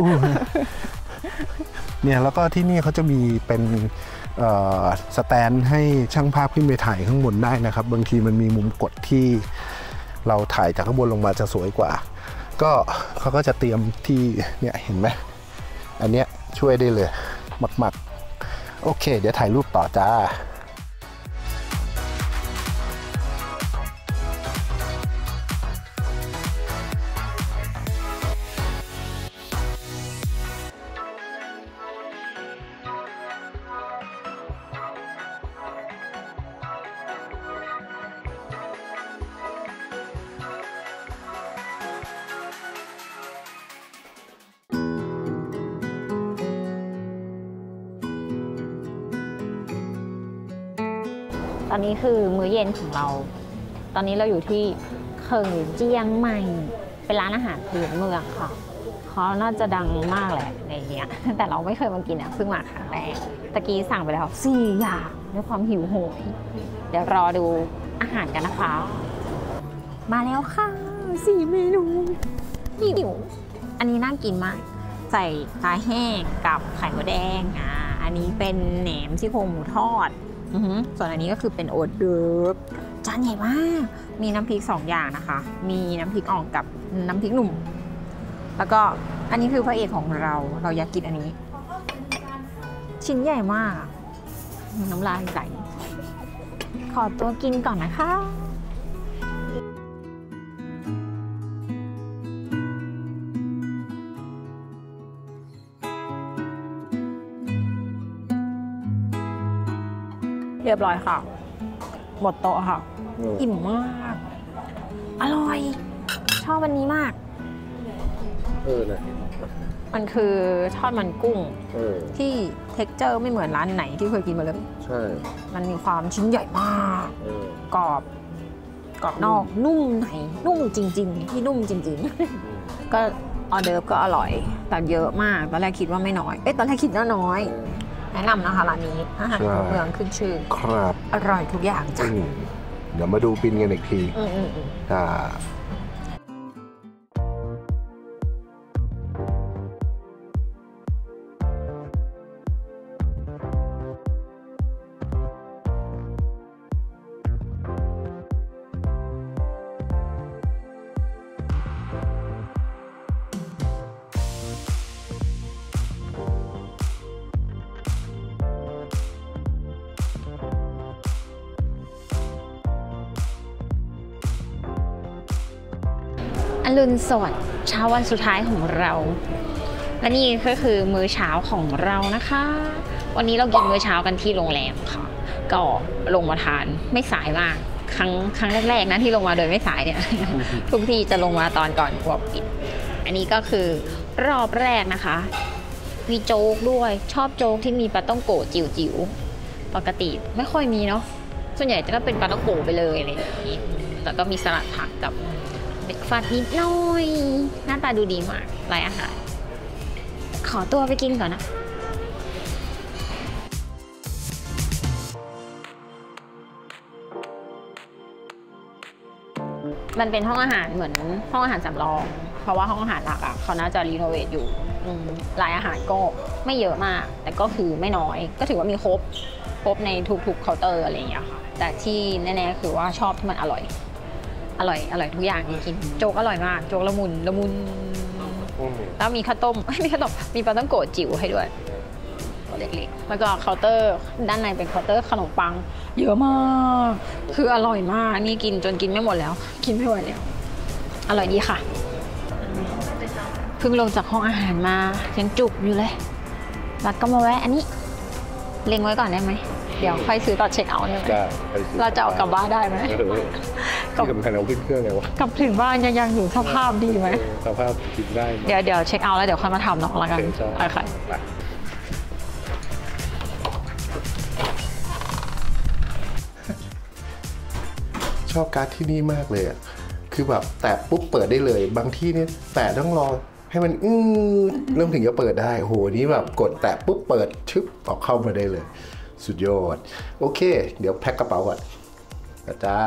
เนี่ยแล้วก็ที่นี่เขาจะมีเป็นสแตนให้ช่างภาพขึ้นไปถ่ายข้างบนได้นะครับบางทีมันมีมุมกดที่เราถ่ายจากข้างบนลงมาจะสวยกว่าก็เขาก็จะเตรียมที่เนี่ยเห็นไหมอันเนี้ยช่วยได้เลยมากๆโอเคเดี๋ยวถ่ายรูปต่อจ้าตอนนี้คือมื้อเย็นของเราตอนนี้เราอยู่ที่เขิงเจียงใหม่เป็นร้านอาหารพื้นเมืองค่ะเขาน่าจะดังมากแหละในเนี้ยแต่เราไม่เคยมากินอ่ะเพิ่งมาครั้งแรกตะกี้สั่งไปแล้วสี่อย่างด้วยความหิวโหยเดี๋ยวรอดูอาหารกันนะคะมาแล้วค่ะสี่เมนูหิวอันนี้น่ากินมากใส่ปลาแห้งกับไข่มดแดงอ่าอันนี้เป็นแหนมซี่โครงหมูทอดส่วนอันนี้ก็คือเป็นโอ๊ตเดิร์ฟจานใหญ่มากมีน้ำพริกสองอย่างนะคะมีน้ำพริกอ่องกับน้ำพริกหนุ่มแล้วก็อันนี้คือพระเอกของเราเราอยากกินอันนี้ชิ้นใหญ่มากน้ำลายไหลขอตัวกินก่อนนะคะเรียบร้อยค่ะหมดโต๊ะค่ะอิ่มมากอร่อยชอบวันนี้มากเออนะมันคือทอดมันกุ้งเออที่เท็กเจอร์ไม่เหมือนร้านไหนที่เคยกินมาเลยใช่มันมีความชิ้นใหญ่มากเออกรอบกรอบนอกนุ่มในนุ่มจริงๆที่นุ่มจริงๆ ก็ออเดิร์ฟก็อร่อยแต่เยอะมากตอนแรกคิดว่าไม่น้อยเอ๊ะตอนแรกคิดว่าน้อยแนะนำนะคะร้านนี้อาหารของเมืองขึ้นชื่อครับอร่อยทุกอย่างจ้ะอืมเดี๋ยวมาดูบินกันอีกทีอืมอืมอืมอ่าอรุณสวัสดิ์เช้าวันสุดท้ายของเรา และนี่ก็คือมื้อเช้าของเรานะคะ วันนี้เรากินมื้อเช้ากันที่โรงแรมค่ะ ก็ลงมาทานไม่สายมากครั้งครั้งแรกๆนะที่ลงมาโดยไม่สายเนี่ย ทุกทีจะลงมาตอนก่อนครัวปิด อันนี้ก็คือรอบแรกนะคะ มีโจ๊กด้วยชอบโจ๊กที่มีปลาต้องโกะจิ๋วๆปกติไม่ค่อยมีเนาะส่วนใหญ่จะก็เป็นปลาต้องโกะไปเลยอะไรอย่างนี้แล้วก็มีสลัดผักกับเบรกฟาสต์นิดหน่อยหน้าตาดูดีมากรายอาหารขอตัวไปกินก่อนนะมันเป็นห้องอาหารเหมือนห้องอาหารสำรองเพราะว่าห้องอาหารหลักอ่ะเขาน่าจะรีโนเวทอยู่รายอาหารก็ไม่เยอะมากแต่ก็คือไม่น้อยก็ถือว่ามีครบครบในทุกๆเคาน์เตอร์อะไรอย่างเงี้ยค่ะแต่ที่แน่ๆคือว่าชอบที่มันอร่อยอร่อยอร่อยทุกอย่างที่กินโจ๊กอร่อยมากโจ๊กละมุนละมุนแล้วมีข้าวต้มไม่มีข้าวต้มมีปลาต้องโกะจิ๋วให้ด้วยเล็กๆแล้วก็เคาน์เตอร์ด้านในเป็นเคาน์เตอร์ขนมปังเยอะมากคืออร่อยมากนี่กินจนกินไม่หมดแล้วกินไม่ไหวแล้วอร่อยดีค่ะเพิ่งลงจากห้องอาหารมายังจุกอยู่เลยแล้วก็มาแวะอันนี้เล็งไว้ก่อนได้ไหมเดี๋ยวค่อยซื้อตอนเช็คเอาท์ได้ไหมเราจะเอากลับบ้านได้ไหมที่สำคัญเราขึ้นเครื่องไงวะกลับถึงบ้านยังยังอยู่สภาพดีไหมสภาพกินได้เดี๋ยวเดี๋ยวเช็คเอาท์แล้วเดี๋ยวค่อยมาทำเนาะแล้วกันโอเคชอบการ์ดที่นี่มากเลยอ่ะคือแบบแตะปุ๊บเปิดได้เลยบางที่เนี่ยแตะต้องรอให้มันอื้อเริ่มถึงจะเปิดได้โหนี้แบบกดแตะปุ๊บเปิดชึบออกเข้ามาได้เลยสุดยอดโอเคเดี๋ยวแพ็คกระเป๋าก่อนจ้า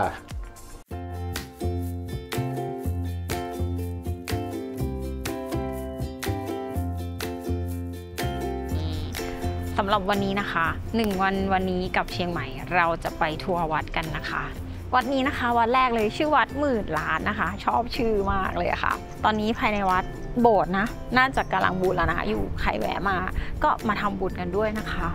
สำหรับวันนี้นะคะหนึ่งวันวันนี้กับเชียงใหม่เราจะไปทัวร์วัดกันนะคะวัดนี้นะคะวัดแรกเลยชื่อวัดหมื่นล้านนะคะชอบชื่อมากเลยค่ะตอนนี้ภายในวัดโบสถ์นะน่าจะกำลังบูรณะอยู่ใครแวะมาก็มาทำบุญกันด้วยนะคะ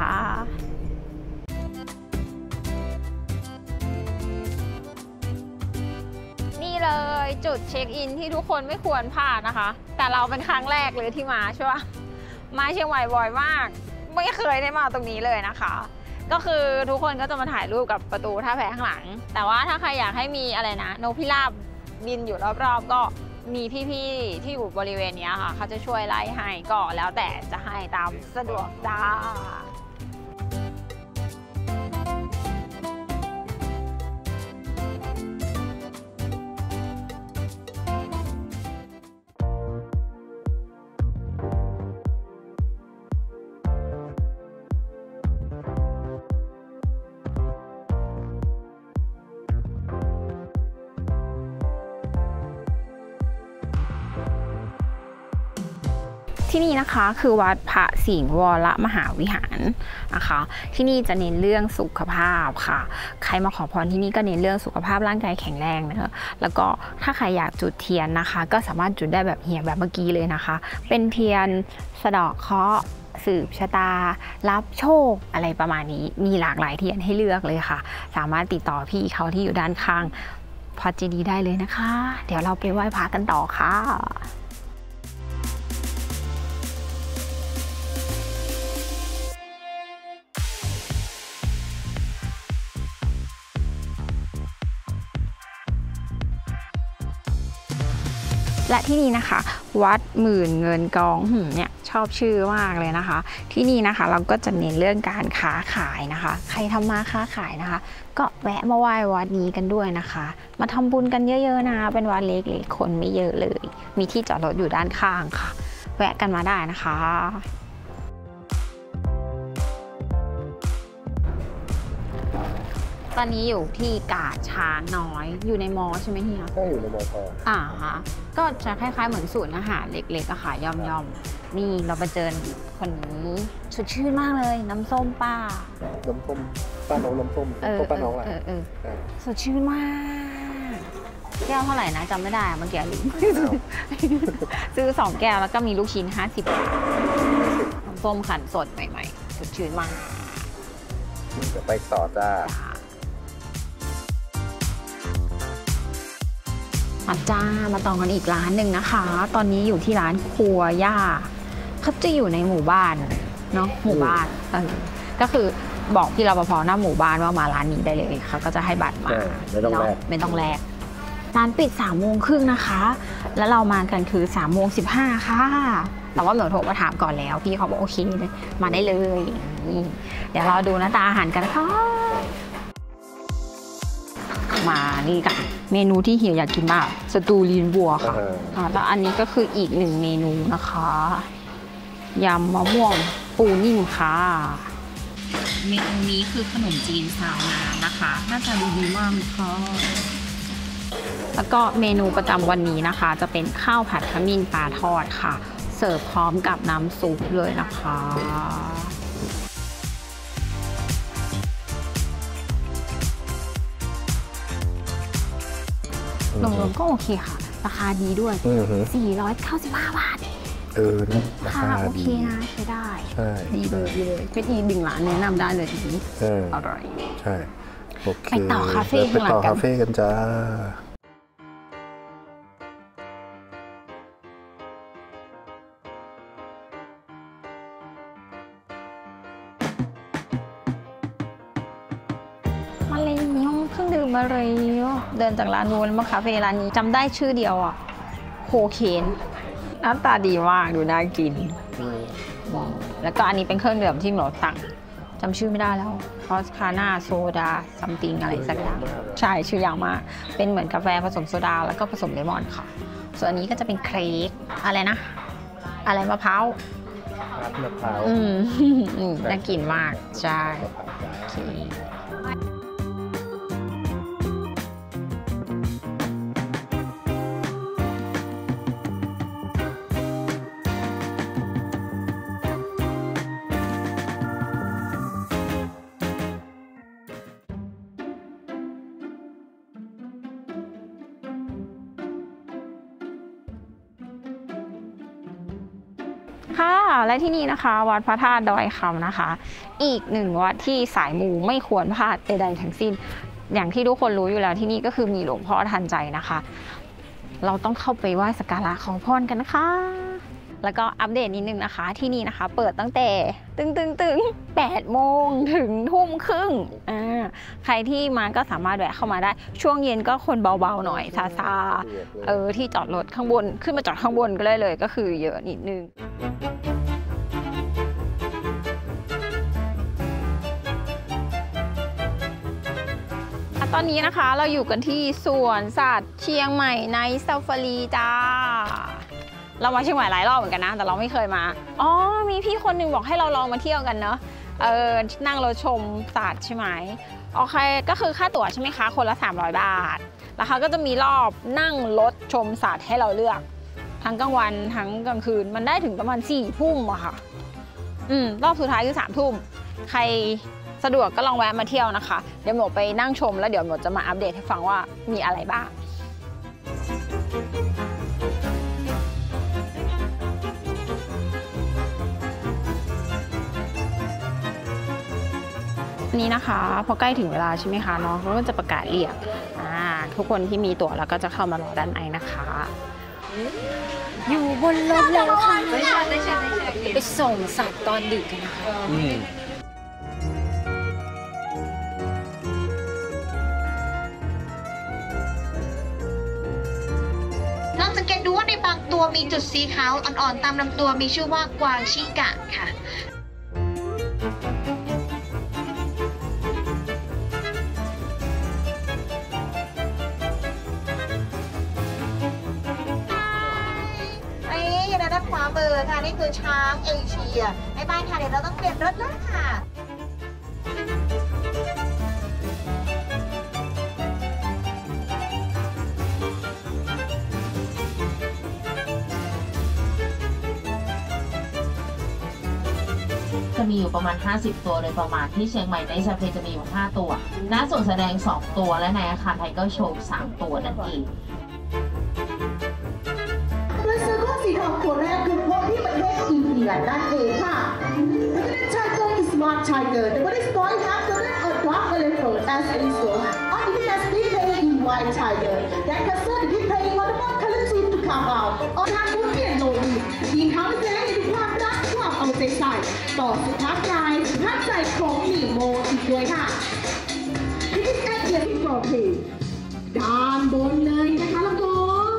นี่เลยจุดเช็คอินที่ทุกคนไม่ควรพลาดนะคะแต่เราเป็นครั้งแรกเลยที่มาใช่ปะมาเชียงใหม่บ่อยมากไม่เคยได้มาตรงนี้เลยนะคะก็คือทุกคนก็จะมาถ่ายรูปกับประตูท่าแพข้างหลังแต่ว่าถ้าใครอยากให้มีอะไรนะนกพิราบบินอยู่รอบๆก็มีพี่ๆที่อยู่บริเวณนี้ค่ะเขาจะช่วยไล่ให้ก็แล้วแต่จะให้ตามสะดวกจ้าที่นี่นะคะคือวัดพระสิงห์วรมหาวิหารนะคะที่นี่จะเน้นเรื่องสุขภาพค่ะใครมาขอพรที่นี่ก็เน้นเรื่องสุขภาพร่างกายแข็งแรงนะคะแล้วก็ถ้าใครอยากจุดเทียนนะคะก็สามารถจุดได้แบบเฮียแบบเมื่อกี้เลยนะคะเป็นเทียนสะเดาะเคราะห์สืบชะตารับโชคอะไรประมาณนี้มีหลากหลายเทียนให้เลือกเลยค่ะสามารถติดต่อพี่เขาที่อยู่ด้านข้างพอจีดีได้เลยนะคะเดี๋ยวเราไปไหว้พระกันต่อค่ะและที่นี่นะคะวัดหมื่นเงินกองหืมเนี่ยชอบชื่อมากเลยนะคะที่นี่นะคะเราก็จะเน้นเรื่องการค้าขายนะคะ ใครทำมาค้าขายนะคะก็แวะมาไหว้วัดนี้กันด้วยนะคะมาทำบุญกันเยอะๆนะคะเป็นวัดเล็กๆคนไม่เยอะเลยมีที่จอดรถอยู่ด้านข้างค่ะแวะกันมาได้นะคะตอนนี้อยู่ที่กาดช้างน้อยอยู่ในมอใช่ไหมเฮียก็อยู่ในมอพออ่าฮะก็จะคล้ายๆเหมือนศูนย์อาหารเล็กๆอะค่ะย่อมๆนี่เราไปเจอคนนี้สดชื่นมากเลยน้ำส้มป้าน้ำส้มป้าน้องน้ำส้มเออป้าน้องอะไรเออเออสดชื่นมากแก้วเท่าไหร่นะจำไม่ได้เมื่อกี้ลืมซื้อสองแก้วแล้วก็มีลูกชิ้นห้าสิบบาทน้ำส้มขันสดใหม่ๆสดชื่นมากเดี๋ยวไปต่อจ้ามาจ้ามาต่อกันอีกร้านหนึ่งนะคะ ตอนนี้อยู่ที่ร้านครัวย่าเขาจะอยู่ในหมู่บ้านเนาะหมู่บ้านเออก็คือบอกพี่รปภหน้าหมู่บ้านว่ามาร้านนี้ได้เลยเขาก็จะให้บัตรมาไม่ต้องแลกไม่ต้องแลกร้านปิดสามโมงครึ่งนะคะ แล้วเรามากันคือสามโมงสิบห้าค่ะแต่ว่าเหมียวโทรมาถามก่อนแล้วพี่เขาบอกโอเคมาได้เลยเดี๋ยวเราดูหน้าตาอาหารกันค่ะมานี่กันเมนูที่เฮียอยากกินมากสตูลีนวัวค่ะแล้วอันนี้ก็คืออีกหนึ่งเมนูนะคะยำมะม่วงปูนิ่มค่ะเมนูนี้คือขนมจีนซาวน้ำนะคะน่าจะดูดีมากค่ะแล้วก็เมนูประจำวันนี้นะคะจะเป็นข้าวผัดขมิ้นปลาทอดค่ะเสิร์ฟพร้อมกับน้ำซุปเลยนะคะรวมๆก็โอเคค่ะราคาดีด้วยสี่ร้อยเก้าสิบห้าบาทเออนะราคาโอเคดีนะใช้ได้ใช่ดีเลยดีเลยเป็นอีกหนึ่งร้านแนะนำได้เลยทีนี้อร่อยใช่โอเคไปต่อคาเฟ่ไปต่อข้างหลังกันคาเฟ่กันจ้ามาเลยเครื่องดื่มมาเลยเดินจากร้านนู้นมาคาเฟ่ร้านนี้จำได้ชื่อเดียวอ่ะโคเคนหน้าตาดีมากดูน่ากินแล้วก็อันนี้เป็นเครื่องดื่มที่หนูสั่งจำชื่อไม่ได้แล้วคอสคาน่าโซดาซัมติงอะไรสักอย่างใช่ชื่อยาวมากเป็นเหมือนกาแฟผสมโซดาแล้วก็ผสมเลมอนค่ะส่วนอันนี้ก็จะเป็นเค้กอะไรนะอะไรมะพร้าวมะพร้าวอืมน่ากินมากใช่โอเคค่ะและที่นี่นะคะวัดพระธาตุดอยคำนะคะอีกหนึ่งวัดที่สายมูไม่ควรพลาดใดๆทั้งสิ้นอย่างที่ทุกคนรู้อยู่แล้วที่นี่ก็คือมีหลวงพ่อทันใจนะคะเราต้องเข้าไปไหว้สักการะขอพรกันนะคะแล้วก็อัปเดตนิดนึงนะคะที่นี่นะคะเปิดตั้งแต่ตึงตึงตึงแปดโมงถึงทุ่มครึ่งอ่าใครที่มาก็สามารถแวะเข้ามาได้ช่วงเย็นก็คนเบาๆหน่อยซาซาเออที่จอดรถข้างบนขึ้นมาจอดข้างบนก็ได้เลยก็คือเยอะนิดนึงตอนนี้นะคะเราอยู่กันที่สวนสัตว์เชียงใหม่ในซาฟารีจ้าเรามาเชียงใหม่หลายรอบเหมือนกันนะแต่เราไม่เคยมาอ๋อมีพี่คนหนึ่งบอกให้เราลองมาเที่ยวกันเนาะเออนั่งรถชมสัตว์ใช่ไหมโอเคก็คือค่าตั๋วใช่ไหมคะคนละสามร้อยบาทแล้วเขาก็จะมีรอบนั่งรถชมสัตว์ให้เราเลือกทั้งกลางวันทั้งกลางคืนมันได้ถึงประมาณสี่ทุ่มอะค่ะอืมรอบสุดท้ายคือสามทุ่มใครสะดวกก็ลองแวะมาเที่ยวนะคะเดี๋ยวหมดไปนั่งชมแล้วเดี๋ยวหมดจะมาอัปเดตให้ฟังว่ามีอะไรบ้างนี้นะคะพอใกล้ถึงเวลาใช่ไหมคะน้องเขาก็จะประกาศเรียกอ่าทุกคนที่มีตั๋วแล้วก็จะเข้ามารอด้านในนะคะอยู่บนรถเลยค่ะไปส่งสัตว์ตอนดึกกันนะคะลองสังเกตดูว่าในตัวมีจุดสีขาวอ่อนๆตามลำตัวมีชื่อว่ากวางชิกะค่ะนี่ด้านขวามือค่ะนี่คือช้างเอเชียในบ้านค่ะเดี๋ยวเราต้องเปลี่ยนรถแล้วค่ะจะมีอยู่ประมาณห้าสิบตัวโดยประมาณที่เชียงใหม่ในชาเพจะมีอยู่ห้าตัวณส่วนแสดงสองตัวและในอาคารไทเกอร์โชว์สามตัวนั่นเองและเสือโคร่งสีทองตัวแรกคือพบที่ประเทศอินเดียนั่นเองค่ะ Tiger is smart tiger. The body spoil have the red or dark electrode as a result. On the as display in white tiger. That can serve the playing on the more color team to come out. ออกทางผู้เปลี่ยนโลดียิงเขาแสดงถึงความรักความเอาใจใส่ต่อสุขภาพกายสุขภาพใจของหมีโมอีกด้วยค่ะ This is at the property. ด้านบนเลยนะคะลำโพง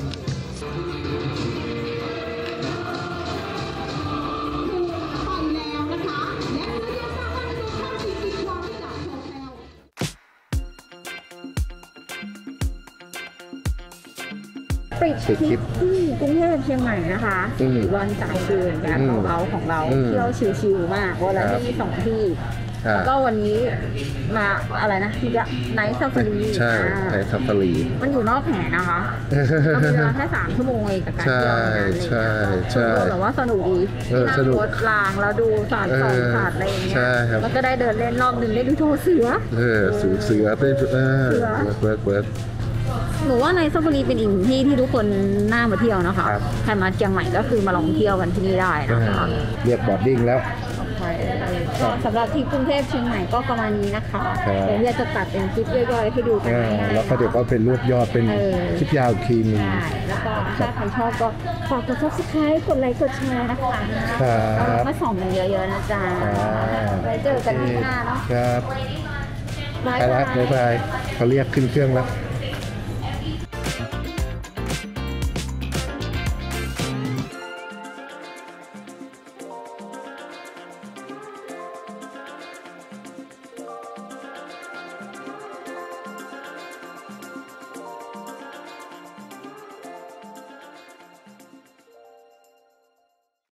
ปิดทริปที่กรุงเทพเชียงใหม่นะคะวันสามคืนแบบเบาๆของเราเที่ยวชิลๆมากวันละที่สองที่แล้วก็วันนี้มาอะไรนะที่จะไนท์ซาฟารีใช่ไนท์ซาฟารีมันอยู่นอกแผนนะคะเรามีเวลาแค่สามชั่วโมงเองกับการเที่ยวนั้นเลยใช่ใช่แต่ว่าสนุกดีนั่งรถรางแล้วดูสาดสองสาดอะไรอย่างเงี้ยแล้วก็ได้เดินเล่นรอบหนึ่งได้ดูโชว์เสือเออเสือเสือเป็นเออเบิร์ดเบิร์ดหนูว่าในซาฟารีเป็นอีกหนึ่งที่ที่ทุกคนน่ามาเที่ยวนะคะใครมาเชียงใหม่ก็คือมาลองเที่ยวกันที่นี่ได้นะคะเรียกบอร์ดดิ้งแล้วสำหรับที่กรุงเทพเชียงใหม่ก็ประมาณนี้นะคะเดี๋ยวเราจะตัดเป็นคลิปย่อยๆให้ดูกันแล้วก็เดี๋ยวก็เป็นรูปยอดเป็นคลิปยาวทีนึงแล้วก็ถ้าใครชอบก็ฝากกด ซับสไครบ์ กดไลค์กดแชร์นะคะมาส่องกันเยอะๆนะจ๊ะไว้เจอกันที่หน้าเนาะครับไปแล้วบ๊ายบายเขาเรียกขึ้นเครื่องแล้ว